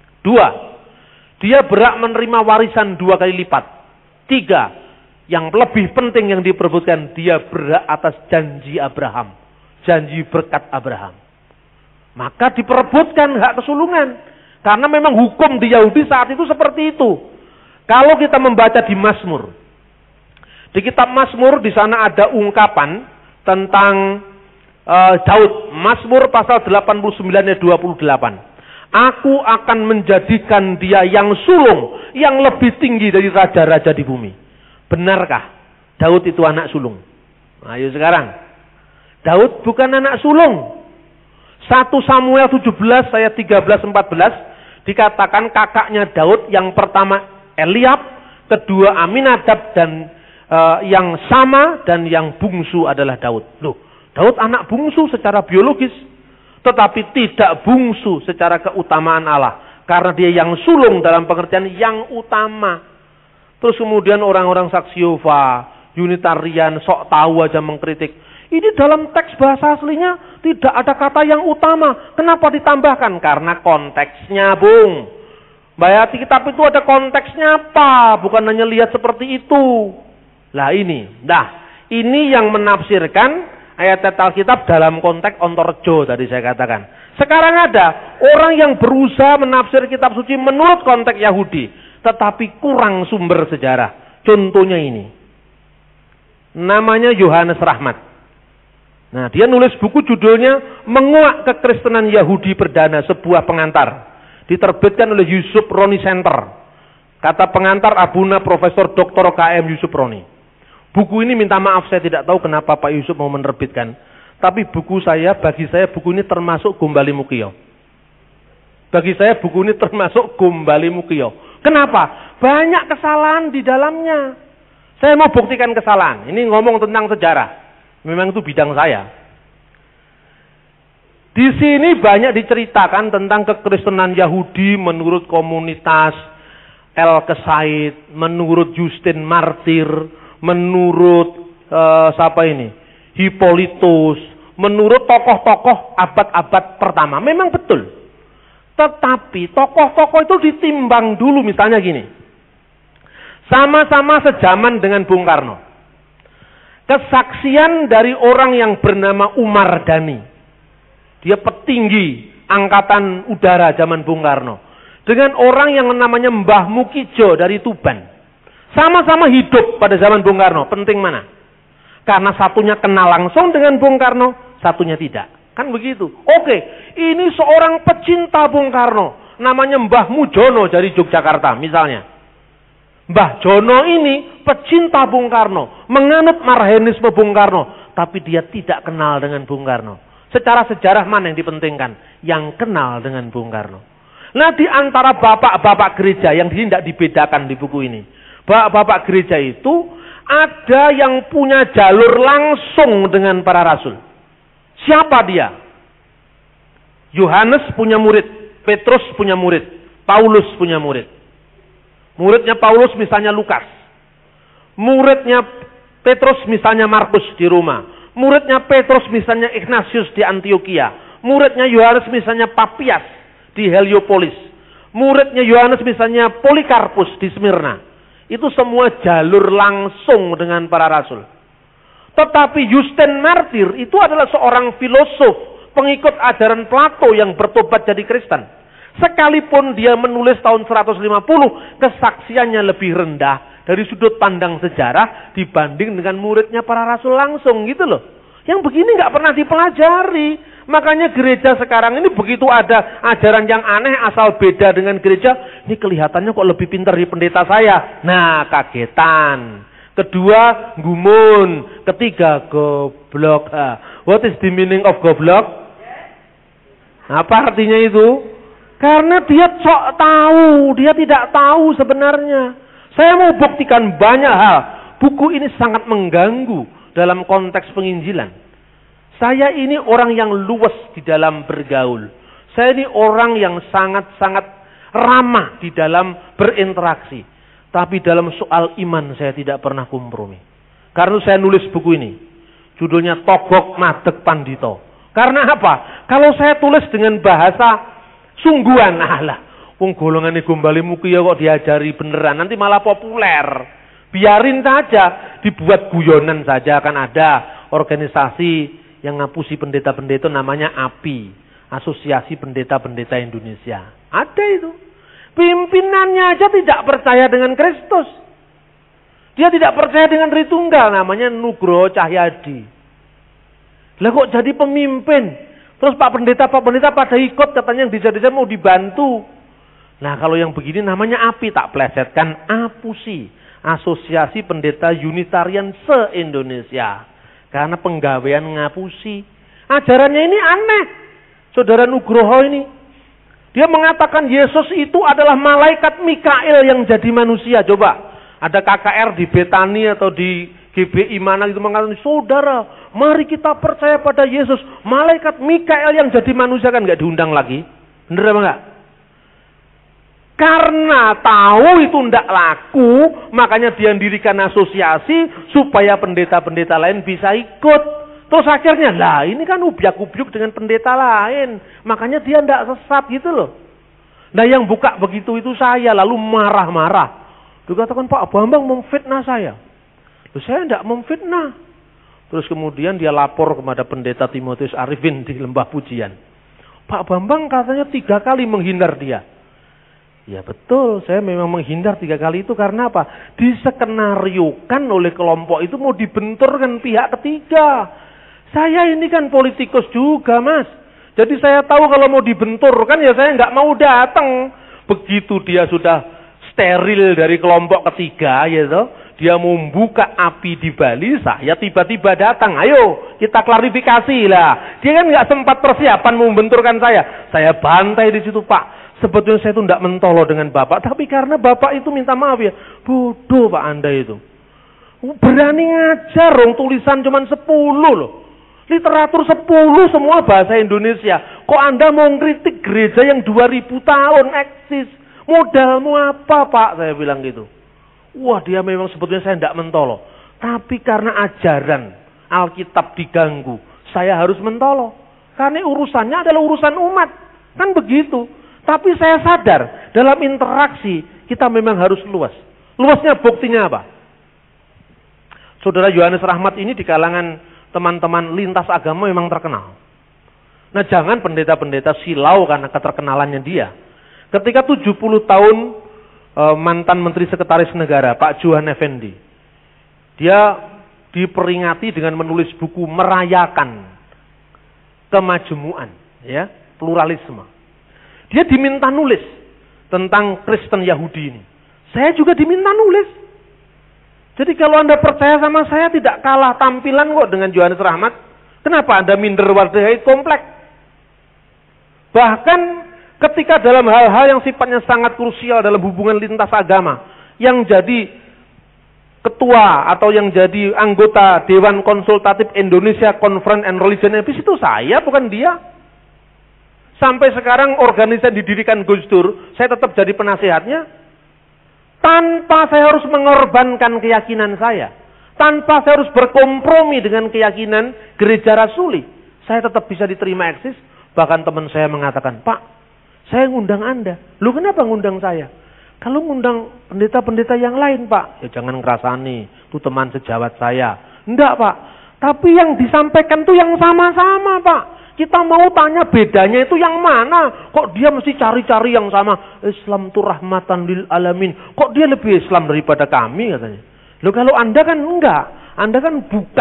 2, dia berhak menerima warisan 2 kali lipat. 3, yang lebih penting yang diperebutkan, dia berhak atas janji Abraham. Janji berkat Abraham. Maka diperebutkan hak kesulungan. Karena memang hukum di Yahudi saat itu seperti itu. Kalau kita membaca di Mazmur. Di kitab Mazmur di sana ada ungkapan tentang Daud, Mazmur pasal 89 ayat 28. Aku akan menjadikan dia yang sulung, yang lebih tinggi dari raja-raja di bumi. Benarkah Daud itu anak sulung? Ayo sekarang. Daud bukan anak sulung. 1 Samuel 17 ayat 13-14 dikatakan kakaknya Daud yang pertama Eliab, kedua Aminadab dan yang sama dan yang bungsu adalah Daud. Loh, Daud anak bungsu secara biologis, tetapi tidak bungsu secara keutamaan Allah. Karena dia yang sulung dalam pengertian yang utama. Terus kemudian orang-orang saksi Yehova, Unitarian, sok tahu aja mengkritik. Ini dalam teks bahasa aslinya tidak ada kata yang utama. Kenapa ditambahkan? Karena konteksnya, Bung. Bayati kitab itu ada konteksnya apa? Bukan hanya lihat seperti itu. Lah ini. Nah, ini yang menafsirkan ayat Alkitab dalam konteks Ontorjo tadi saya katakan. Sekarang ada orang yang berusaha menafsir kitab suci menurut konteks Yahudi, tetapi kurang sumber sejarah. Contohnya ini. Namanya Yohanes Rahmat. Nah, dia nulis buku judulnya Menguak Kekristenan Yahudi Perdana, sebuah pengantar. Diterbitkan oleh Yusuf Roni Center. Kata pengantar Abuna Profesor Dr. KM Yusuf Roni. Buku ini minta maaf saya tidak tahu kenapa Pak Yusuf mau menerbitkan. Tapi bagi saya buku ini termasuk Gombali Mukio. Bagi saya buku ini termasuk Gombali Mukio. Kenapa? Banyak kesalahan di dalamnya. Saya mau buktikan kesalahan. Ini ngomong tentang sejarah. Memang itu bidang saya. Di sini banyak diceritakan tentang kekristenan Yahudi menurut komunitas El Kesaid, menurut Justin Martir, menurut Hippolytus, menurut tokoh-tokoh abad-abad pertama. Memang betul. Tetapi tokoh-tokoh itu ditimbang dulu, misalnya gini. Sama-sama sejaman dengan Bung Karno. Kesaksian dari orang yang bernama Umar Dhani. Dia petinggi angkatan udara zaman Bung Karno. Dengan orang yang namanya Mbah Mukijo dari Tuban. Sama-sama hidup pada zaman Bung Karno. Penting mana? Karena satunya kenal langsung dengan Bung Karno, satunya tidak. Kan begitu. Oke, ini seorang pecinta Bung Karno. Namanya Mbah Mujono dari Yogyakarta misalnya. Mbah Jono ini pecinta Bung Karno, menganut marhenisme Bung Karno, tapi dia tidak kenal dengan Bung Karno. Secara sejarah mana yang dipentingkan? Yang kenal dengan Bung Karno. Nah, di antara bapak-bapak gereja yang tidak dibedakan di buku ini, bapak-bapak gereja itu ada yang punya jalur langsung dengan para rasul. Siapa dia? Yohanes punya murid, Petrus punya murid, Paulus punya murid. Muridnya Paulus misalnya Lukas. Muridnya Petrus misalnya Markus di Roma. Muridnya Petrus misalnya Ignatius di Antioquia. Muridnya Yohanes misalnya Papias di Heliopolis. Muridnya Yohanes misalnya Polikarpus di Smyrna. Itu semua jalur langsung dengan para rasul. Tetapi Justin Martir itu adalah seorang filosof, pengikut ajaran Plato yang bertobat jadi Kristen. Sekalipun dia menulis tahun 150, kesaksiannya lebih rendah dari sudut pandang sejarah dibanding dengan muridnya para rasul langsung gitu loh. Yang begini nggak pernah dipelajari. Makanya gereja sekarang ini begitu ada ajaran yang aneh asal beda dengan gereja, ini kelihatannya kok lebih pintar di pendeta saya. Nah, kagetan. Kedua, gumun. Ketiga, goblok. What is the meaning of goblok? Apa artinya itu? Karena dia sok tahu, dia tidak tahu sebenarnya. Saya mau buktikan banyak hal. Buku ini sangat mengganggu dalam konteks penginjilan. Saya ini orang yang luwes di dalam bergaul. Saya ini orang yang sangat-sangat ramah di dalam berinteraksi. Tapi dalam soal iman saya tidak pernah kompromi. Karena saya nulis buku ini. Judulnya Togok Madeg Pandito. Karena apa? Kalau saya tulis dengan bahasa sungguhan, wong golongan Gombali Mukio kok diajari beneran, nanti malah populer. Biarin saja, dibuat guyonan saja. Kan ada organisasi yang ngapusi pendeta-pendeta namanya API, Asosiasi Pendeta-Pendeta Indonesia. Ada itu. Pimpinannya aja tidak percaya dengan Kristus. Dia tidak percaya dengan Tritunggal, namanya Nugroho Cahyadi. Lah kok jadi pemimpin? Terus Pak Pendeta pada ikut, katanya yang desa-desa mau dibantu. Nah kalau yang begini namanya API, tak plesetkan APUSI, Asosiasi Pendeta Unitarian se-Indonesia. Karena penggawean ngapusi. Ajarannya ini aneh. Saudara Nugroho ini. Dia mengatakan Yesus itu adalah malaikat Mikael yang jadi manusia. Coba, ada KKR di Betani atau di GBI mana gitu mengatakan, saudara, mari kita percaya pada Yesus. Malaikat Mikael yang jadi manusia, kan nggak diundang lagi. Bener apa enggak? Karena tahu itu ndak laku, makanya dia mendirikan asosiasi supaya pendeta-pendeta lain bisa ikut. Terus akhirnya, lah ini kan ubyak-ubyuk dengan pendeta lain. Makanya dia ndak sesat gitu loh. Nah yang buka begitu itu saya, lalu marah-marah. Dikatakan Pak Bambang memfitnah saya. Loh, saya ndak memfitnah. Terus kemudian dia lapor kepada pendeta Timotius Arifin di Lembah Pujian. Pak Bambang katanya 3 kali menghindar dia. Ya betul, saya memang menghindar 3 kali itu karena apa? Disekenariokan oleh kelompok itu mau dibenturkan pihak ketiga. Saya ini kan politikus juga, Mas. Jadi saya tahu kalau mau dibenturkan ya saya nggak mau datang. Begitu dia sudah steril dari kelompok ketiga, ya toh, dia membuka api di Bali, saya tiba-tiba datang. Ayo kita klarifikasi lah. Dia kan nggak sempat persiapan membenturkan saya. Saya bantai di situ, Pak. Sebetulnya saya itu tidak mentolo dengan Bapak, tapi karena Bapak itu minta maaf ya. Bodoh Pak Anda itu. Berani ngajar, tulisan cuma 10 loh. Literatur 10 semua bahasa Indonesia. Kok Anda mau ngkritik gereja yang 2000 tahun eksis? Modalmu apa Pak? Saya bilang gitu. Wah dia memang sebetulnya saya tidak mentolo. Tapi karena ajaran Alkitab diganggu, saya harus mentolo. Karena urusannya adalah urusan umat. Kan begitu. Tapi saya sadar, dalam interaksi, kita memang harus luas. Luasnya buktinya apa? Saudara Yohanes Rahmat ini di kalangan teman-teman lintas agama memang terkenal. Nah jangan pendeta-pendeta silau karena keterkenalannya dia. Ketika 70 tahun mantan Menteri Sekretaris Negara, Pak Johan Effendi, dia diperingati dengan menulis buku Merayakan Kemajemukan, ya, pluralisme. Dia diminta nulis tentang Kristen Yahudi ini. Saya juga diminta nulis. Jadi kalau Anda percaya sama saya tidak kalah tampilan kok dengan Yohanes Rahmat. Kenapa Anda minder wadahai komplek? Bahkan ketika dalam hal-hal yang sifatnya sangat krusial dalam hubungan lintas agama, yang jadi ketua atau yang jadi anggota Dewan Konsultatif Indonesia Conference and Religion itu saya, bukan dia. Sampai sekarang organisasi didirikan Gus Dur, saya tetap jadi penasehatnya. Tanpa saya harus mengorbankan keyakinan saya. Tanpa saya harus berkompromi dengan keyakinan gereja Rasuli. Saya tetap bisa diterima eksis. Bahkan teman saya mengatakan, Pak, saya ngundang Anda. Lu kenapa ngundang saya? Kalau ngundang pendeta-pendeta yang lain, Pak. Ya jangan ngerasani, itu teman sejawat saya. Enggak, Pak. Tapi yang disampaikan tuh yang sama-sama, Pak. Kita mau tanya bedanya itu yang mana? Kok dia mesti cari-cari yang sama? Islam itu rahmatan lil alamin. Kok dia lebih Islam daripada kami katanya? Loh kalau Anda kan enggak. Anda kan buka.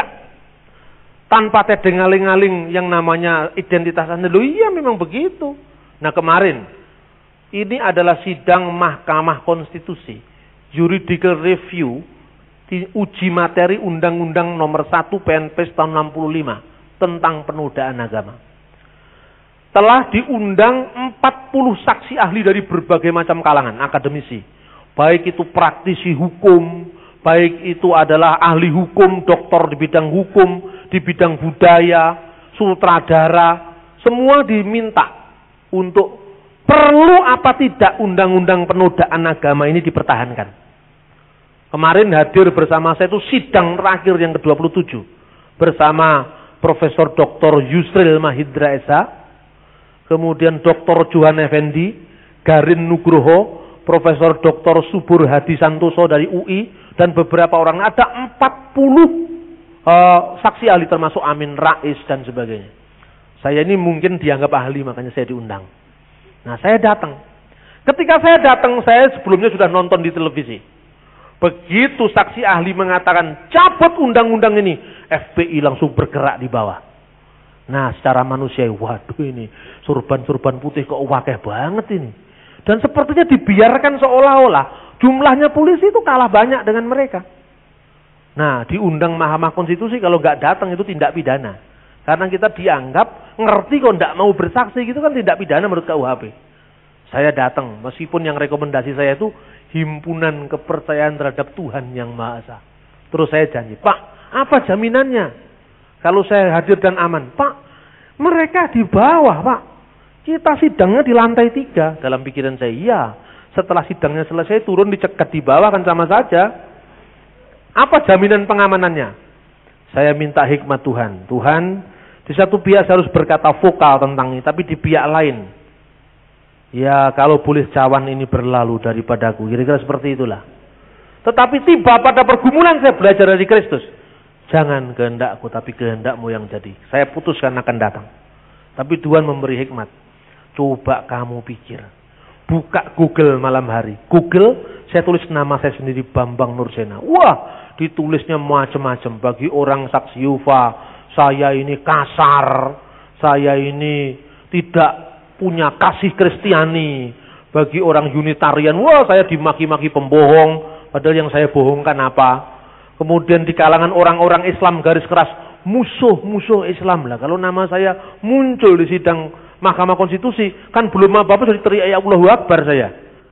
Tanpa tedeng-aling-aling yang namanya identitas Anda. Loh iya memang begitu. Nah kemarin. Ini adalah sidang Mahkamah Konstitusi. Juridical Review. Uji materi Undang-Undang nomor 1 PNPS tahun 65. Tentang penodaan agama. Telah diundang 40 saksi ahli dari berbagai macam kalangan, akademisi. Baik itu praktisi hukum, baik itu adalah ahli hukum, doktor di bidang hukum, di bidang budaya, sutradara, semua diminta untuk perlu apa tidak undang-undang penodaan agama ini dipertahankan. Kemarin hadir bersama saya itu sidang terakhir yang ke-27 bersama Profesor Dr. Yusril Mahindra Esa, kemudian Dr. Johan Effendi, Garin Nugroho, Profesor Dr. Subur Hadi Santoso dari UI, dan beberapa orang. Ada 40 saksi ahli termasuk Amin Rais dan sebagainya. Saya ini mungkin dianggap ahli, makanya saya diundang. Nah saya datang. Ketika saya datang, saya sebelumnya sudah nonton di televisi. Begitu saksi ahli mengatakan cabut undang-undang ini, FPI langsung bergerak di bawah. Nah, secara manusia, waduh ini surban-surban putih kok wakeh banget ini. Dan sepertinya dibiarkan seolah-olah jumlahnya polisi itu kalah banyak dengan mereka. Nah, diundang Mahkamah Konstitusi kalau nggak datang itu tindak pidana. Karena kita dianggap ngerti kok nggak mau bersaksi gitu kan tindak pidana menurut KUHP. Saya datang, meskipun yang rekomendasi saya itu himpunan kepercayaan terhadap Tuhan Yang Maha Esa. Terus saya janji, Pak, apa jaminannya? Kalau saya hadir dan aman, Pak, mereka di bawah, Pak. Kita sidangnya di lantai 3. Dalam pikiran saya, iya. Setelah sidangnya selesai, turun dicegat di bawah kan sama saja. Apa jaminan pengamanannya? Saya minta hikmat Tuhan. Tuhan, di satu pihak saya harus berkata vokal tentang ini, tapi di pihak lain, ya kalau boleh cawan ini berlalu daripadaku. Kira-kira seperti itulah. Tetapi tiba pada pergumulan saya belajar dari Kristus. Jangan kehendakku, tapi kehendakmu yang jadi. Saya putuskan akan datang. Tapi Tuhan memberi hikmat. Coba kamu pikir. Buka Google malam hari. Google, saya tulis nama saya sendiri, Bambang Nursena. Wah, ditulisnya macam-macam. Bagi orang saksi Yehova, saya ini kasar. Saya ini tidak punya kasih Kristiani. Bagi orang Unitarian, wah saya dimaki-maki pembohong. Padahal yang saya bohongkan apa? Kemudian di kalangan orang-orang Islam garis keras, musuh-musuh Islam lah. Kalau nama saya muncul di sidang Mahkamah Konstitusi, kan belum apa-apa sudah teriak Allahu Akbar saya.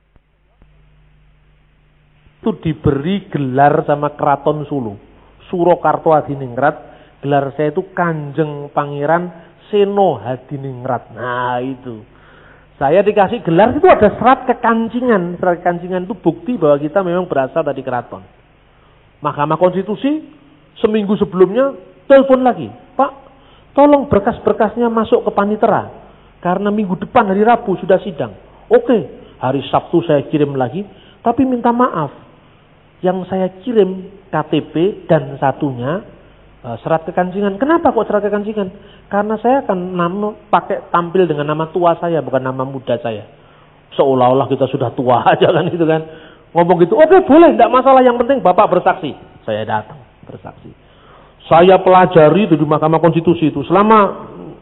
Itu diberi gelar sama Keraton Solo, Surakarta Hadiningrat. Gelar saya itu Kanjeng Pangeran Seno Hadiningrat. Nah itu. Saya dikasih gelar itu ada serat kekancingan. Serat kekancingan itu bukti bahwa kita memang berasal dari keraton. Mahkamah Konstitusi seminggu sebelumnya telepon lagi, Pak, tolong berkas-berkasnya masuk ke panitera karena minggu depan hari Rabu sudah sidang. Oke, hari Sabtu saya kirim lagi, tapi minta maaf, yang saya kirim KTP dan satunya serat kekancingan. Kenapa kok serat kekancingan? Karena saya akan pakai tampil dengan nama tua saya, bukan nama muda saya. Seolah-olah kita sudah tua aja kan gitu kan. Ngomong gitu, oke boleh, tidak masalah, yang penting Bapak bersaksi. Saya datang bersaksi. Saya pelajari itu di Mahkamah Konstitusi itu selama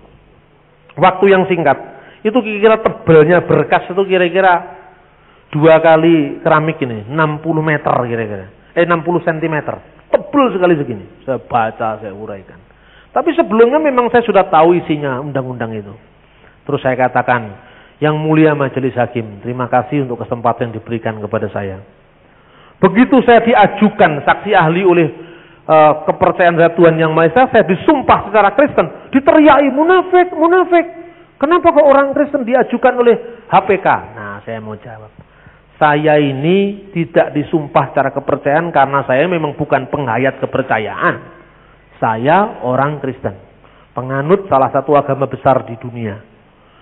waktu yang singkat. Itu kira-kira tebalnya berkas itu kira-kira 2 kali keramik ini, 60 meter kira-kira. 60 cm. Tebal sekali segini. Saya baca, saya uraikan. Tapi sebelumnya memang saya sudah tahu isinya undang-undang itu. Terus saya katakan, Yang Mulia Majelis Hakim, terima kasih untuk kesempatan yang diberikan kepada saya. Begitu saya diajukan saksi ahli oleh kepercayaan terhadap Tuhan Yang Maha Esa, saya disumpah secara Kristen, diteriaki munafik, munafik. Kenapa kok orang Kristen diajukan oleh HPK? Nah, saya mau jawab. Saya ini tidak disumpah secara kepercayaan karena saya memang bukan penghayat kepercayaan. Saya orang Kristen, penganut salah satu agama besar di dunia.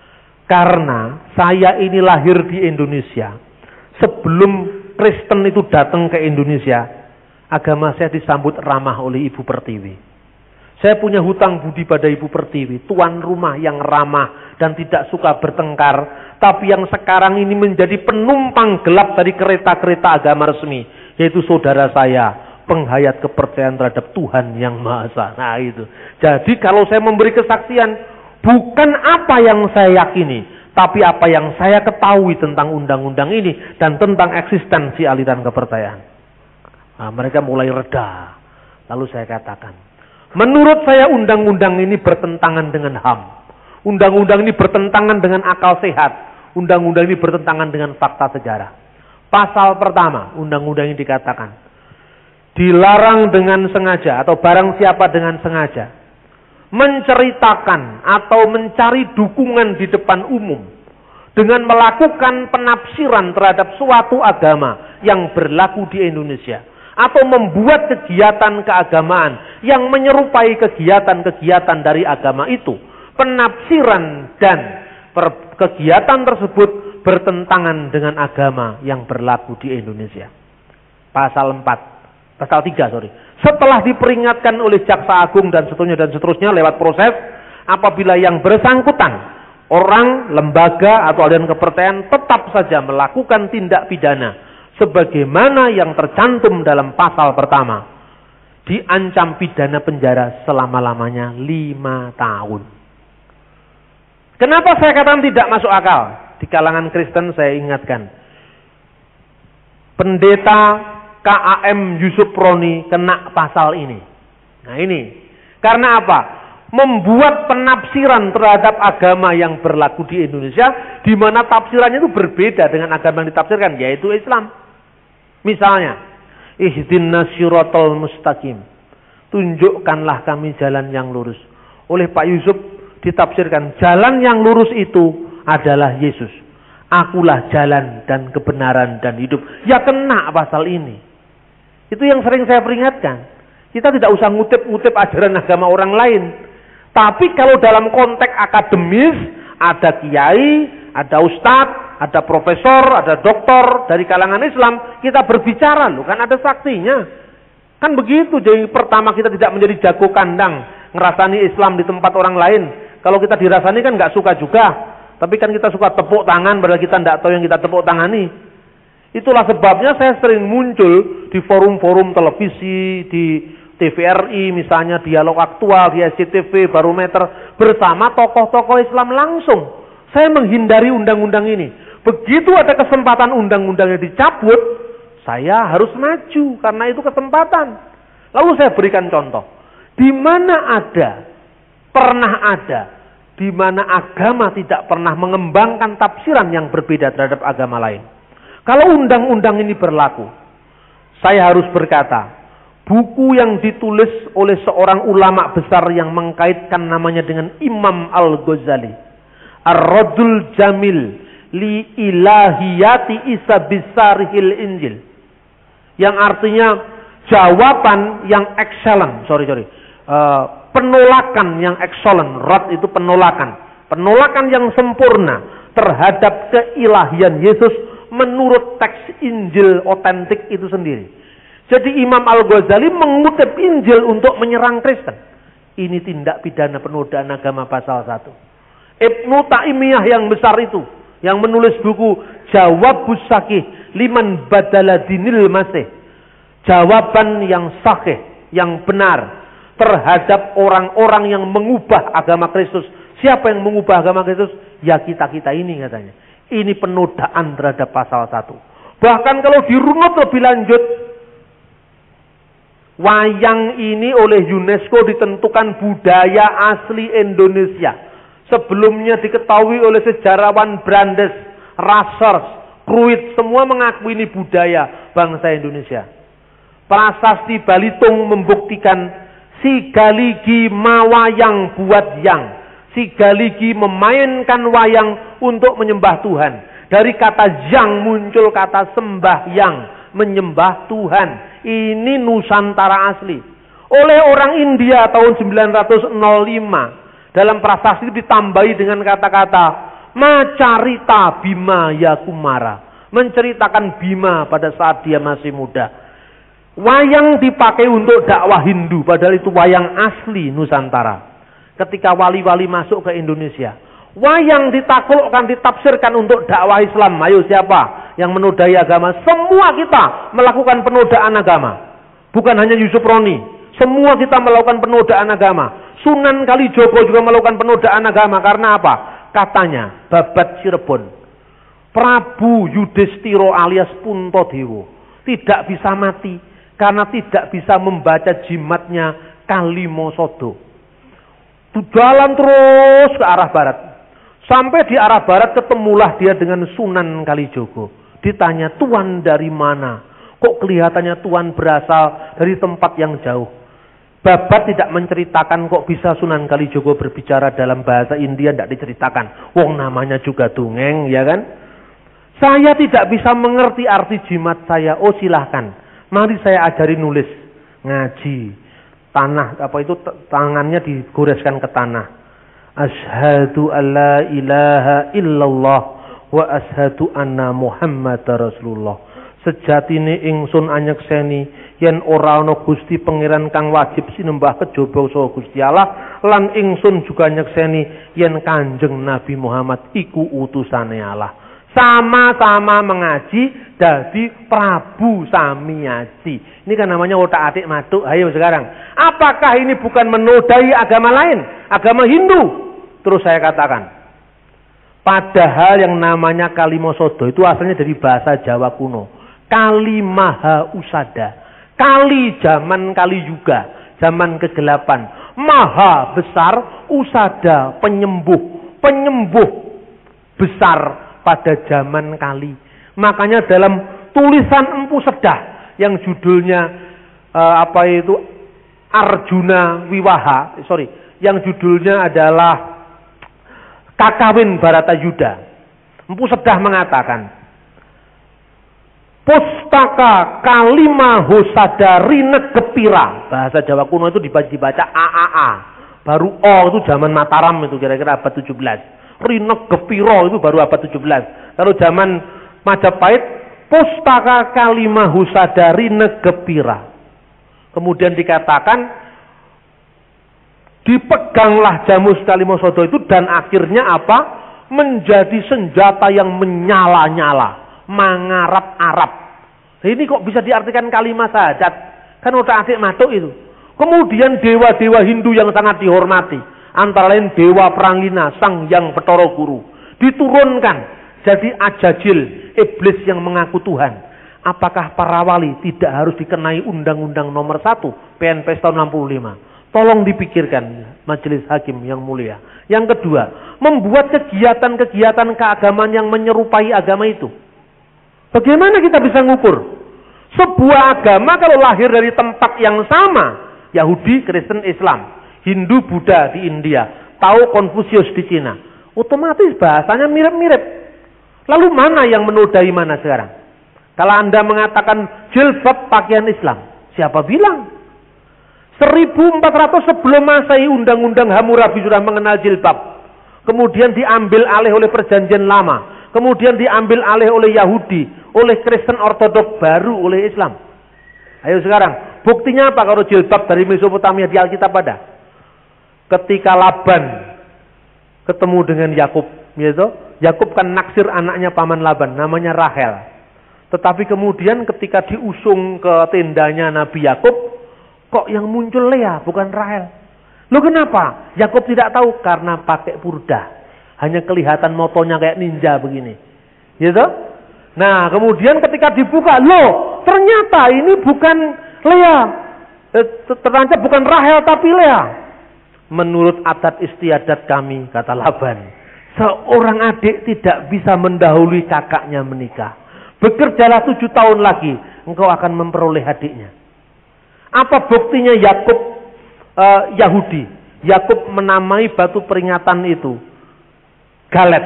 Karena saya ini lahir di Indonesia. Sebelum Kristen itu datang ke Indonesia, agama saya disambut ramah oleh Ibu Pertiwi. Saya punya hutang budi pada Ibu Pertiwi, tuan rumah yang ramah dan tidak suka bertengkar, tapi yang sekarang ini menjadi penumpang gelap dari kereta-kereta agama resmi, yaitu saudara saya, penghayat kepercayaan terhadap Tuhan Yang Maha Esa. Nah itu. Jadi kalau saya memberi kesaksian, bukan apa yang saya yakini, tapi apa yang saya ketahui tentang undang-undang ini dan tentang eksistensi aliran kepercayaan. Nah, mereka mulai reda. Lalu saya katakan, menurut saya undang-undang ini bertentangan dengan HAM. Undang-undang ini bertentangan dengan akal sehat. Undang-undang ini bertentangan dengan fakta sejarah. Pasal pertama, undang-undang ini dikatakan, dilarang dengan sengaja atau barang siapa dengan sengaja menceritakan atau mencari dukungan di depan umum dengan melakukan penafsiran terhadap suatu agama yang berlaku di Indonesia atau membuat kegiatan keagamaan yang menyerupai kegiatan-kegiatan dari agama itu, penafsiran dan kegiatan tersebut bertentangan dengan agama yang berlaku di Indonesia. Pasal 3, Setelah diperingatkan oleh Jaksa Agung dan seterusnya lewat proses, apabila yang bersangkutan, orang, lembaga atau aliran kepercayaan tetap saja melakukan tindak pidana sebagaimana yang tercantum dalam pasal pertama, diancam pidana penjara selama-lamanya 5 tahun. Kenapa saya katakan tidak masuk akal? Di kalangan Kristen saya ingatkan. Pendeta KAM Yusuf Roni kena pasal ini. Nah ini. Karena apa? Membuat penafsiran terhadap agama yang berlaku di Indonesia, di mana tafsirannya itu berbeda dengan agama yang ditafsirkan, yaitu Islam. Misalnya, ihdinas siratal mustaqim. Tunjukkanlah kami jalan yang lurus. Oleh Pak Yusuf ditafsirkan, jalan yang lurus itu adalah Yesus. Akulah jalan dan kebenaran dan hidup. Ya kena pasal ini. Itu yang sering saya peringatkan. Kita tidak usah ngutip-ngutip ajaran agama orang lain. Tapi kalau dalam konteks akademis, ada kiai, ada ustadz, ada profesor, ada doktor dari kalangan Islam, kita berbicara loh, kan ada saksinya. Kan begitu, jadi pertama kita tidak menjadi jago kandang, ngerasani Islam di tempat orang lain. Kalau kita dirasani kan nggak suka juga. Tapi kan kita suka tepuk tangan, padahal kita tidak tahu yang kita tepuk tangani. Itulah sebabnya saya sering muncul di forum-forum televisi, di TVRI misalnya, Dialog Aktual, di SCTV, Barometer, bersama tokoh-tokoh Islam langsung. Saya menghindari undang-undang ini. Begitu ada kesempatan undang-undangnya dicabut, saya harus maju, karena itu kesempatan. Lalu saya berikan contoh. Di mana ada, pernah ada, di mana agama tidak pernah mengembangkan tafsiran yang berbeda terhadap agama lain. Kalau undang-undang ini berlaku, saya harus berkata, buku yang ditulis oleh seorang ulama besar yang mengkaitkan namanya dengan Imam Al-Ghazali, Ar-Raddul Jamil li ilahiyati Isa bisarihil Injil, yang artinya jawaban yang excellent, penolakan yang excellent. Rad itu penolakan yang sempurna terhadap keilahian Yesus menurut teks Injil otentik itu sendiri. Jadi Imam Al-Ghazali mengutip Injil untuk menyerang Kristen. Ini tindak pidana penodaan agama pasal 1. Ibnu Taimiyah yang besar itu, yang menulis buku Jawabus Sahih Liman Badala Dinil Masih, jawaban yang sahih, yang benar terhadap orang-orang yang mengubah agama Kristus. Siapa yang mengubah agama Kristus? Ya kita-kita ini katanya. Ini penodaan terhadap pasal 1. Bahkan kalau dirunut lebih lanjut, wayang ini oleh UNESCO ditentukan budaya asli Indonesia. Sebelumnya diketahui oleh sejarawan Brandes, Rasers, Kruit, semua mengakui ini budaya bangsa Indonesia. Prasasti Balitung membuktikan si Galigi mawayang buat yang. Si Galigi memainkan wayang untuk menyembah Tuhan. Dari kata yang muncul kata sembahyang, menyembah Tuhan. Ini Nusantara asli. Oleh orang India tahun 905. Dalam prasasti ditambahi dengan kata-kata Macarita Bima Yakumara. Menceritakan Bima pada saat dia masih muda. Wayang dipakai untuk dakwah Hindu, padahal itu wayang asli Nusantara. Ketika wali-wali masuk ke Indonesia, wayang ditaklukkan, ditafsirkan untuk dakwah Islam. Ayo siapa yang menodai agama? Semua kita melakukan penodaan agama. Bukan hanya Yusuf Roni. Semua kita melakukan penodaan agama. Sunan Kalijogo juga melakukan penodaan agama. Karena apa? Katanya, Babat Cirebon, Prabu Yudhistira alias Puntadewa tidak bisa mati karena tidak bisa membaca jimatnya Kalimosodo. Jalan terus ke arah barat. Sampai di arah barat ketemulah dia dengan Sunan Kalijogo. Ditanya, Tuan dari mana? Kok kelihatannya Tuan berasal dari tempat yang jauh? Babat tidak menceritakan kok bisa Sunan Kalijogo berbicara dalam bahasa India, tidak diceritakan. Wong namanya juga dongeng, ya kan? Saya tidak bisa mengerti arti jimat saya. Oh silahkan, mari saya ajari nulis, ngaji. Tanah, apa itu tangannya digoreskan ke tanah. Asyhadu alla ilaha illallah wa asyhadu anna Muhammadar Rasulullah. Sejatine ingsun anyekseni yen ora ana Gusti Pangeran kang wajib sinembah kejaba saha Gusti Allah, lan ingsun juga nyekseni yen Kanjeng Nabi Muhammad iku utusane Allah. Sama-sama mengaji dadi Prabu Samiaji. Ini kan namanya otak-atik matuk. Ayo sekarang, apakah ini bukan menodai agama lain, agama Hindu? Terus saya katakan, Padahal yang namanya Kalimasodo itu asalnya dari bahasa Jawa kuno. Kali maha usada. Kali zaman kali juga. Zaman kegelapan. Maha besar usada penyembuh. Penyembuh besar pada zaman kali. Makanya dalam tulisan Empu Sedah yang judulnya Arjuna Wiwaha, yang judulnya adalah Kakawin Baratayuda. Empu Sedah mengatakan, Pustaka Kalima Hosada Rine Gepira. Bahasa Jawa kuno itu dibaca AAA. Baru O itu zaman Mataram itu kira-kira abad 17. Rine Gepira itu baru abad 17. Kalau zaman Majapahit, Pustaka Kalima Hosada Rine Gepira. Kemudian dikatakan dipeganglah Jamus Kalimasodo itu dan akhirnya apa? Menjadi senjata yang menyala-nyala, mangarap-arap. Ini kok bisa diartikan kalimat syahadat? Kan udah adik matuk itu. Kemudian dewa-dewa Hindu yang sangat dihormati, antara lain Dewa Prangina, Sang Hyang Bathara Guru, diturunkan jadi Ajajil, iblis yang mengaku Tuhan. Apakah para wali tidak harus dikenai Undang-Undang Nomor 1 PNPS tahun 65? Tolong dipikirkan majelis hakim yang mulia. Yang kedua, membuat kegiatan-kegiatan keagamaan yang menyerupai agama itu. Bagaimana kita bisa ngukur? Sebuah agama kalau lahir dari tempat yang sama, Yahudi, Kristen, Islam, Hindu, Buddha di India, Tao, Konfusius di Cina, otomatis bahasanya mirip-mirip. Lalu mana yang menodai mana sekarang? Kalau Anda mengatakan jilbab pakaian Islam, siapa bilang? 1400 sebelum Masehi Undang-Undang Hammurabi sudah mengenal jilbab. Kemudian diambil alih oleh Perjanjian Lama. Kemudian diambil alih oleh Yahudi, oleh Kristen Ortodok, baru oleh Islam. Ayo sekarang, buktinya apa kalau jilbab dari Mesopotamia di Alkitab ada? Ketika Laban ketemu dengan Yakub, gitu. Yakub kan naksir anaknya paman Laban, namanya Rahel. Tetapi kemudian ketika diusung ke tendanya Nabi Yakub, kok yang muncul Lea bukan Rahel? Loh kenapa? Yakub tidak tahu karena pakai purda. Hanya kelihatan motonya kayak ninja begini. Gitu? Nah, kemudian ketika dibuka, loh, ternyata ini bukan Lea. Ternyata bukan Rahel tapi Lea. Menurut adat istiadat kami, kata Laban, seorang adik tidak bisa mendahului kakaknya menikah. Bekerjalah 7 tahun lagi, engkau akan memperoleh adiknya. Apa buktinya Yakub Yahudi? Yakub menamai batu peringatan itu Galet.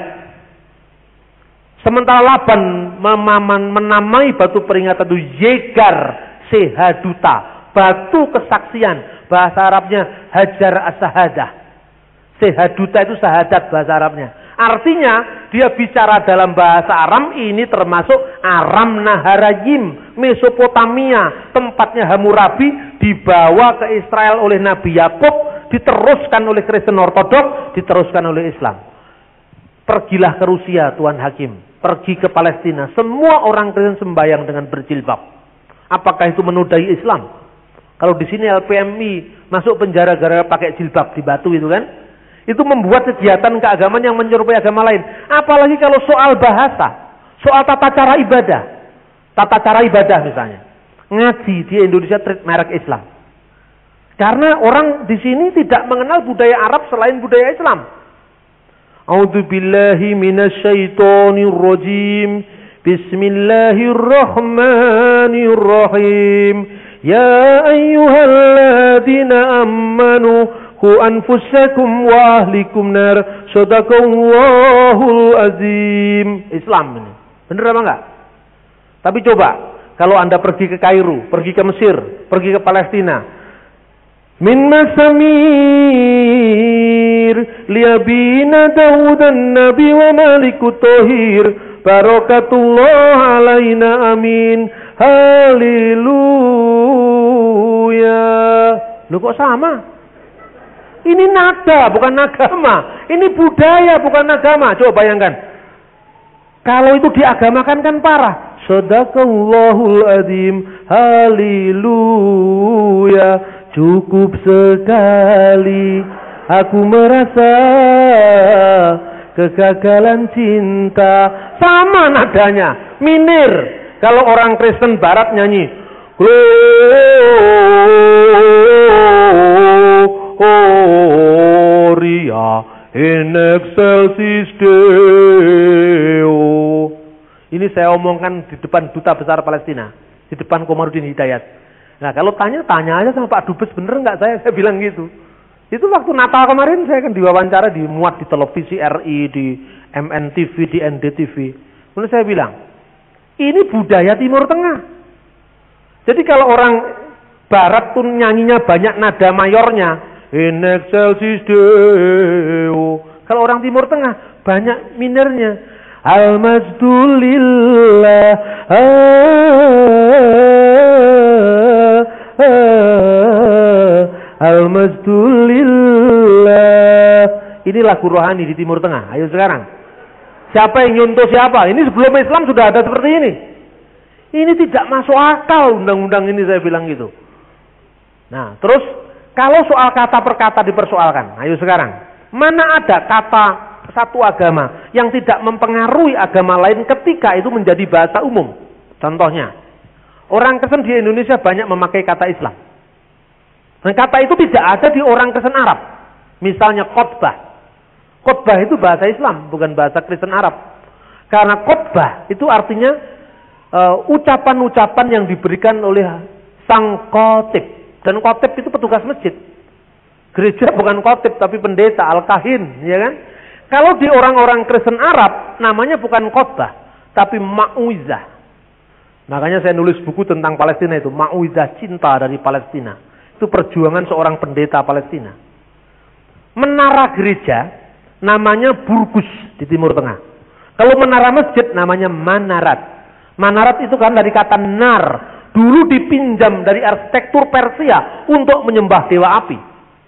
Sementara Laban menamai batu peringatan itu Yegar Sehaduta, batu kesaksian. Bahasa Arabnya Hajar As-Sahadah. Sehaduta itu sahadat bahasa Arabnya. Artinya dia bicara dalam bahasa Aram, ini termasuk Aram Naharayim, Mesopotamia, tempatnya Hammurabi, dibawa ke Israel oleh Nabi Yakub, diteruskan oleh Kristen Ortodok, diteruskan oleh Islam. Pergilah ke Rusia, Tuan Hakim, pergi ke Palestina, semua orang Kristen sembahyang dengan berjilbab. Apakah itu menodai Islam? Kalau di sini LPMI masuk penjara gara-gara pakai jilbab di Batu itu kan? Itu membuat kegiatan keagamaan yang menyerupai agama lain. Apalagi kalau soal bahasa, soal tata cara ibadah. Tata cara ibadah misalnya. Ngaji di Indonesia merek Islam. Karena orang di sini tidak mengenal budaya Arab selain budaya Islam. A'udzubillahi minasyaitonir rajim. Bismillahirrahmanirrahim. Ya ayyuhalladzina amanu Qu anfusakum wa ahlikum nar. Shadaqallahul azim. Islam ini. Benar apa enggak? Tapi coba, kalau Anda pergi ke Kairo, pergi ke Mesir, pergi ke Palestina. Min masamir liyabina Daudan nabi wa malikut tohir. Barakatullah alaina amin. Haleluya. Lu kok sama? Ini nada, bukan agama. Ini budaya, bukan agama. Coba bayangkan. Kalau itu diagamakan kan parah. Shadaqallahul azim. Haleluya. Cukup sekali. Aku merasa kegagalan cinta. Sama nadanya, minor. Kalau orang Kristen Barat nyanyi Gloria in excelsis Deo. Ini saya omongkan di depan Duta Besar Palestina, di depan Komarudin Hidayat. Nah kalau tanya aja sama Pak Dubes, bener nggak saya bilang gitu. Itu waktu Natal kemarin saya kan diwawancara, dimuat di televisi RI, di MNTV, di NDTV. Kemudian saya bilang, ini budaya Timur Tengah. Jadi kalau orang Barat tuh nyanyinya banyak nada mayornya, in excelsis Deo. Kalau orang Timur Tengah banyak minernya, al-majdulillah, al-majdulillah. Ini lagu rohani di Timur Tengah. Ayo sekarang, siapa yang nyontoh siapa? Ini sebelum Islam sudah ada seperti ini. Ini tidak masuk akal undang-undang ini, saya bilang gitu. Nah, terus kalau soal kata per kata dipersoalkan, ayo sekarang, mana ada kata satu agama yang tidak mempengaruhi agama lain ketika itu menjadi bahasa umum? Contohnya, orang Kristen di Indonesia banyak memakai kata Islam. Dan kata itu tidak ada di orang Kristen Arab. Misalnya khotbah. Khotbah itu bahasa Islam, bukan bahasa Kristen Arab. Karena khotbah itu artinya ucapan-ucapan yang diberikan oleh sang khotib. Dan khotib itu petugas masjid. Gereja bukan khotib tapi pendeta, al-kahin, ya kan? Kalau di orang-orang Kristen Arab namanya bukan khotbah tapi mau'izah. Makanya saya nulis buku tentang Palestina itu, Mau'izah Cinta dari Palestina. Itu perjuangan seorang pendeta Palestina. Menara gereja namanya burgus di Timur Tengah. Kalau menara masjid namanya manarat. Manarat itu kan dari kata nar. Dulu dipinjam dari arsitektur Persia untuk menyembah dewa api.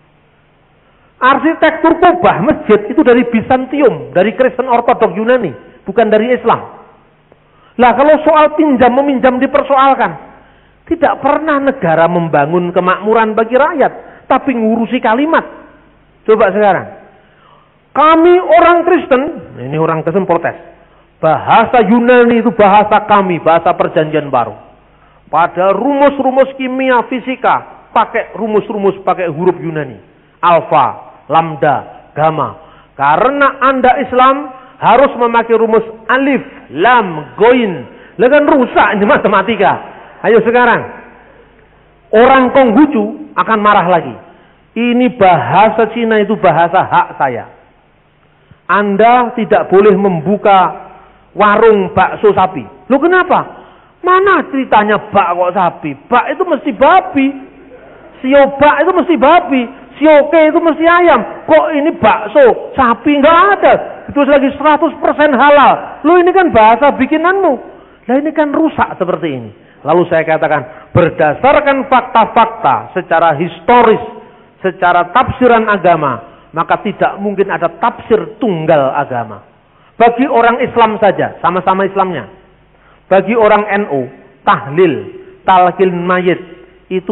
Arsitektur kubah masjid itu dari Bizantium, dari Kristen Ortodok Yunani, bukan dari Islam. Lah kalau soal pinjam-meminjam dipersoalkan, tidak pernah negara membangun kemakmuran bagi rakyat, tapi ngurusi kalimat. Coba sekarang, kami orang Kristen, ini orang Kristen protes, bahasa Yunani itu bahasa kami, bahasa perjanjian baru. Pada rumus-rumus kimia fisika, pakai rumus-rumus pakai huruf Yunani. Alfa, lambda, gamma. Karena Anda Islam harus memakai rumus alif, lam, goin. Lah kan rusak ini matematika. Ayo sekarang. Orang Konghucu akan marah lagi. Ini bahasa Cina itu bahasa hak saya. Anda tidak boleh membuka warung bakso sapi. Loh kenapa? Mana ceritanya bak kok sapi? Bak itu mesti babi. Siobak itu mesti babi. Sioke itu mesti ayam. Kok ini bakso sapi? Nggak ada. Itu lagi 100% halal. Loh ini kan bahasa bikinanmu. Lah ini kan rusak seperti ini. Lalu saya katakan, berdasarkan fakta-fakta secara historis, secara tafsiran agama, maka tidak mungkin ada tafsir tunggal agama. Bagi orang Islam saja, sama-sama Islamnya. Bagi orang NU, tahlil, talqin mayit itu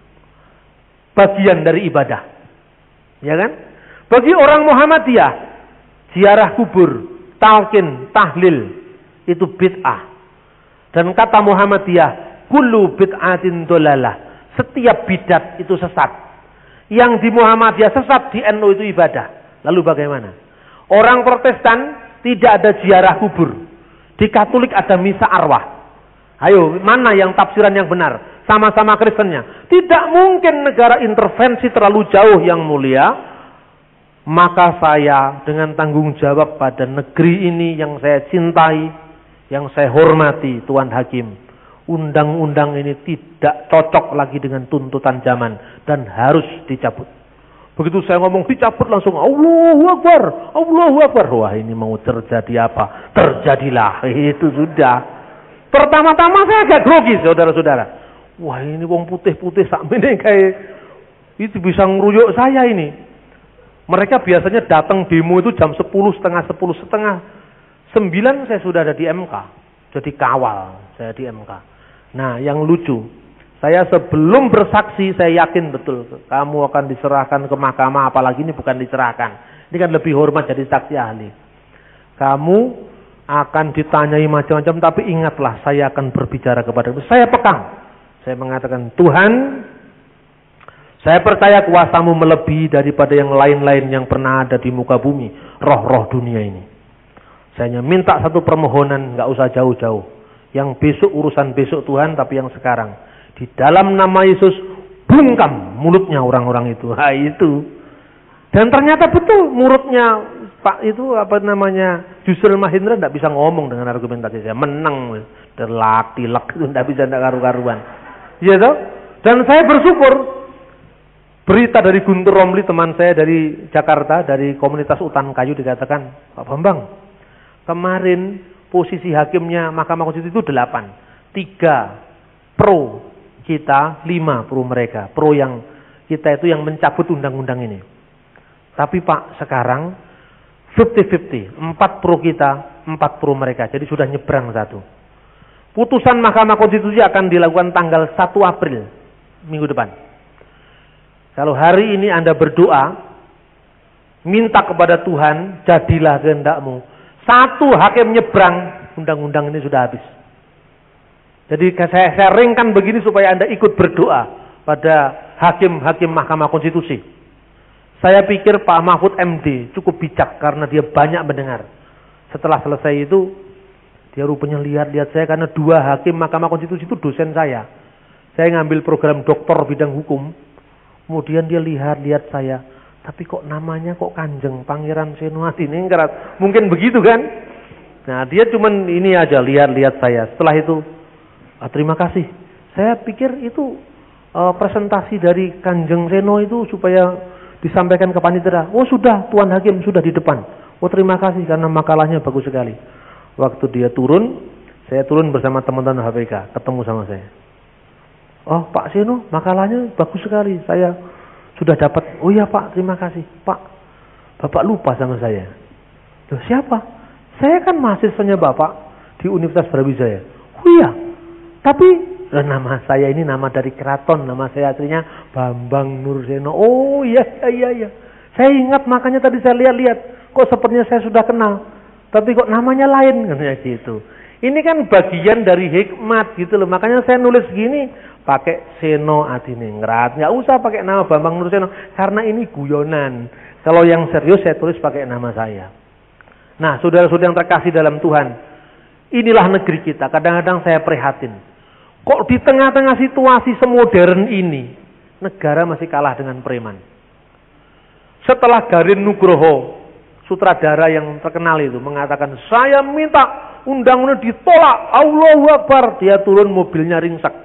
bagian dari ibadah. Ya kan? Bagi orang Muhammadiyah, ziarah kubur, talqin, tahlil itu bid'ah. Dan kata Muhammadiyah, kullu bid'atin dolalah. Setiap bidat itu sesat. Yang di Muhammadiyah sesat, di NU itu ibadah. Lalu bagaimana? Orang Protestan tidak ada ziarah kubur. Di Katolik ada misa arwah. Ayo, mana yang tafsiran yang benar? Sama-sama Kristennya. Tidak mungkin negara intervensi terlalu jauh yang mulia. Maka saya dengan tanggung jawab pada negeri ini yang saya cintai, yang saya hormati, Tuan Hakim, undang-undang ini tidak cocok lagi dengan tuntutan zaman dan harus dicabut. Begitu saya ngomong dicabut langsung Allahu Akbar, Allahu Akbar. Wah ini mau terjadi apa? Terjadilah, itu sudah. Pertama-tama saya agak grogi saudara-saudara. Wah ini wong putih-putih sakmene kayak itu bisa ngeruyuk saya ini. Mereka biasanya datang demo itu jam 10, setengah 9 saya sudah ada di MK. Jadi kawal saya di MK. Nah yang lucu, saya sebelum bersaksi saya yakin betul kamu akan diserahkan ke mahkamah, apalagi ini bukan diserahkan. Ini kan lebih hormat jadi saksi ahli. Kamu akan ditanyai macam-macam, tapi ingatlah saya akan berbicara kepadamu. Saya pekang. Saya mengatakan, Tuhan, saya percaya kuasamu melebihi daripada yang lain-lain yang pernah ada di muka bumi, roh-roh dunia ini. Saya hanya minta satu permohonan, nggak usah jauh-jauh. Yang besok urusan besok Tuhan, tapi yang sekarang. Di dalam nama Yesus, bungkam mulutnya orang-orang itu. Ha, itu. Dan ternyata betul mulutnya Pak itu Yusril Mahendra tidak bisa ngomong dengan argumentasi saya. Menang. Terlak, tilak itu tidak bisa, tidak karu-karuan. Iya toh? Dan saya bersyukur. Berita dari Guntur Romli, teman saya dari Jakarta, dari komunitas Utan Kayu, dikatakan, Pak Bambang, kemarin posisi hakimnya Mahkamah Konstitusi itu 8. 3 pro kita, 5 pro mereka. Pro yang kita itu yang mencabut undang-undang ini. Tapi Pak, sekarang 50-50. 4 pro kita, 4 pro mereka. Jadi sudah nyebrang satu. Putusan Mahkamah Konstitusi akan dilakukan tanggal 1 April, minggu depan. Kalau hari ini Anda berdoa, minta kepada Tuhan, jadilah kehendak-Mu. 1 hakim nyebrang, undang-undang ini sudah habis. Jadi saya ringkan begini supaya Anda ikut berdoa pada hakim-hakim Mahkamah Konstitusi. Saya pikir Pak Mahfud MD cukup bijak karena dia banyak mendengar. Setelah selesai itu, dia rupanya lihat-lihat saya karena 2 hakim Mahkamah Konstitusi itu dosen saya. Saya ngambil program doktor bidang hukum. Kemudian dia lihat-lihat saya, tapi kok namanya kok Kanjeng Pangeran Seno Adiningrat, mungkin begitu kan? Nah dia cuman ini aja lihat-lihat saya. Setelah itu, terima kasih. Saya pikir itu presentasi dari Kanjeng Seno itu supaya disampaikan ke panitia. Oh sudah, Tuan Hakim sudah di depan. Oh terima kasih karena makalahnya bagus sekali. Waktu dia turun, saya turun bersama teman-teman HPK, ketemu sama saya. Oh Pak Seno, makalahnya bagus sekali. Saya sudah dapat. Oh iya Pak, terima kasih. Pak, Bapak lupa sama saya. Loh siapa? Saya kan mahasiswanya Bapak di Universitas Brawijaya. Oh iya, tapi nama saya ini nama dari keraton. Nama saya aslinya Bambang Nur Seno. Oh iya. Saya ingat, makanya tadi saya lihat-lihat. Kok sepertinya saya sudah kenal. Tapi kok namanya lain, katanya gitu. Ini kan bagian dari hikmat gitu loh. Makanya saya nulis gini. Pakai Seno Adiningrat, nggak usah pakai nama Bambang Nur Seno karena ini guyonan. Kalau yang serius saya tulis pakai nama saya. Nah, saudara-saudara yang terkasih dalam Tuhan, inilah negeri kita. Kadang-kadang saya prihatin. Kok di tengah-tengah situasi semodern ini, negara masih kalah dengan preman. Setelah Garin Nugroho, sutradara yang terkenal itu mengatakan, saya minta undang-undang ditolak, Allahu Akbar, dia turun mobilnya ringsek.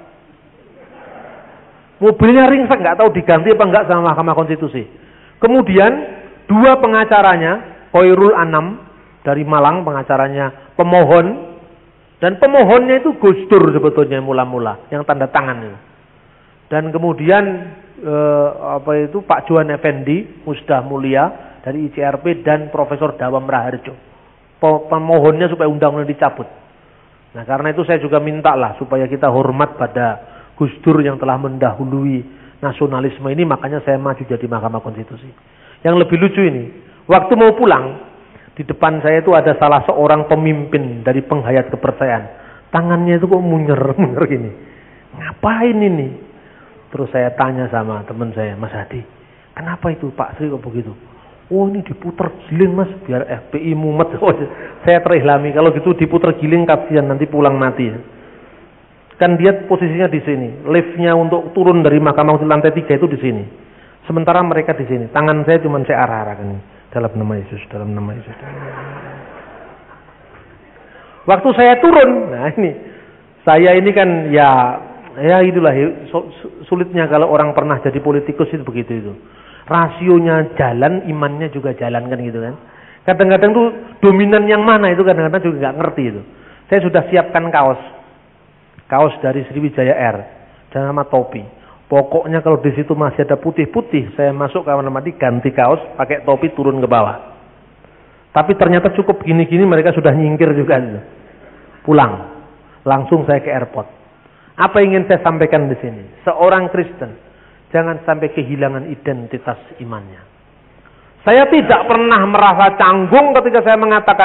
Mobilnya ringsek, nggak tahu diganti apa enggak sama Mahkamah Konstitusi. Kemudian 2 pengacaranya, Khairul Anam dari Malang, pengacaranya pemohon, dan pemohonnya itu Gus Dur sebetulnya mula-mula, yang tanda tangan itu. Dan kemudian Pak Johan Effendi, Musdah Mulia dari ICRP dan Profesor Dawam Raharjo. Pemohonnya supaya undang-undang dicabut. Nah karena itu saya juga mintalah supaya kita hormat pada Gus Dur yang telah mendahului nasionalisme ini, makanya saya maju jadi Mahkamah Konstitusi. Yang lebih lucu ini, waktu mau pulang, di depan saya itu ada salah seorang pemimpin dari penghayat kepercayaan. Tangannya itu kok munyer-munyer gini. Ngapain ini? Terus saya tanya sama teman saya, Mas Hadi, kenapa itu Pak Sri kok begitu? Oh ini diputer giling Mas, biar FPI mumet. Oh, saya terilhami, kalau gitu diputer giling kasihan nanti pulang mati. Kan dia posisinya di sini, liftnya untuk turun dari Mahkamah Konstitusi lantai 3 itu di sini. Sementara mereka di sini. Tangan saya cuma saya arah-arahkan dalam nama Yesus, dalam nama Yesus. Waktu saya turun, nah ini saya ini kan ya itulah sulitnya kalau orang pernah jadi politikus itu begitu itu. Rasionya jalan, imannya juga jalan kan gitu kan. Kadang-kadang tuh dominan yang mana itu kadang-kadang juga nggak ngerti itu. Saya sudah siapkan kaos dari Sriwijaya Air dan nama topi. Pokoknya kalau di situ masih ada putih-putih, saya masuk kamar mandi ganti kaos, pakai topi turun ke bawah. Tapi ternyata cukup gini-gini mereka sudah nyingkir juga. Pulang, langsung saya ke airport. Apa yang ingin saya sampaikan di sini? Seorang Kristen jangan sampai kehilangan identitas imannya. Saya tidak pernah merasa canggung ketika saya mengatakan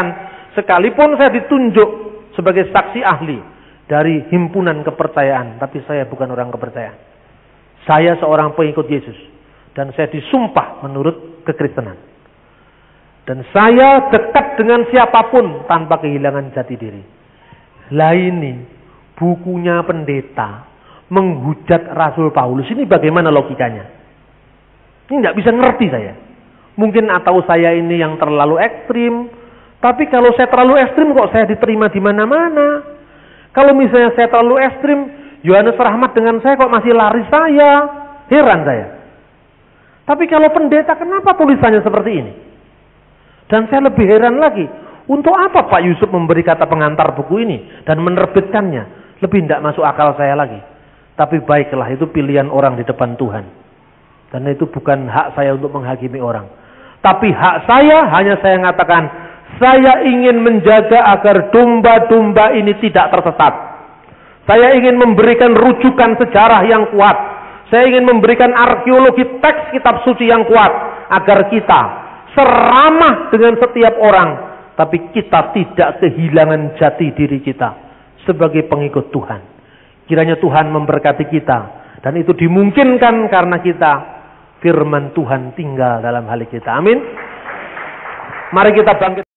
sekalipun saya ditunjuk sebagai saksi ahli dari himpunan kepercayaan, tapi saya bukan orang kepercayaan. Saya seorang pengikut Yesus dan saya disumpah menurut kekristenan. Dan saya dekat dengan siapapun tanpa kehilangan jati diri. Lah ini bukunya pendeta menghujat Rasul Paulus, ini bagaimana logikanya? Ini nggak bisa ngerti saya. Mungkin atau saya ini yang terlalu ekstrim. Tapi kalau saya terlalu ekstrim kok saya diterima di mana-mana. Kalau misalnya saya terlalu ekstrim, Yohanes Rahmat dengan saya kok masih lari saya. Heran saya. Tapi kalau pendeta, kenapa tulisannya seperti ini? Dan saya lebih heran lagi. Untuk apa Pak Yusuf memberi kata pengantar buku ini dan menerbitkannya? Lebih tidak masuk akal saya lagi. Tapi baiklah, itu pilihan orang di depan Tuhan. Dan itu bukan hak saya untuk menghakimi orang. Tapi hak saya, hanya saya mengatakan, saya ingin menjaga agar domba-domba ini tidak tersesat. Saya ingin memberikan rujukan sejarah yang kuat. Saya ingin memberikan arkeologi teks kitab suci yang kuat. Agar kita seramah dengan setiap orang. Tapi kita tidak kehilangan jati diri kita sebagai pengikut Tuhan. Kiranya Tuhan memberkati kita. Dan itu dimungkinkan karena kita firman Tuhan tinggal dalam hati kita. Amin. Mari kita bangkit.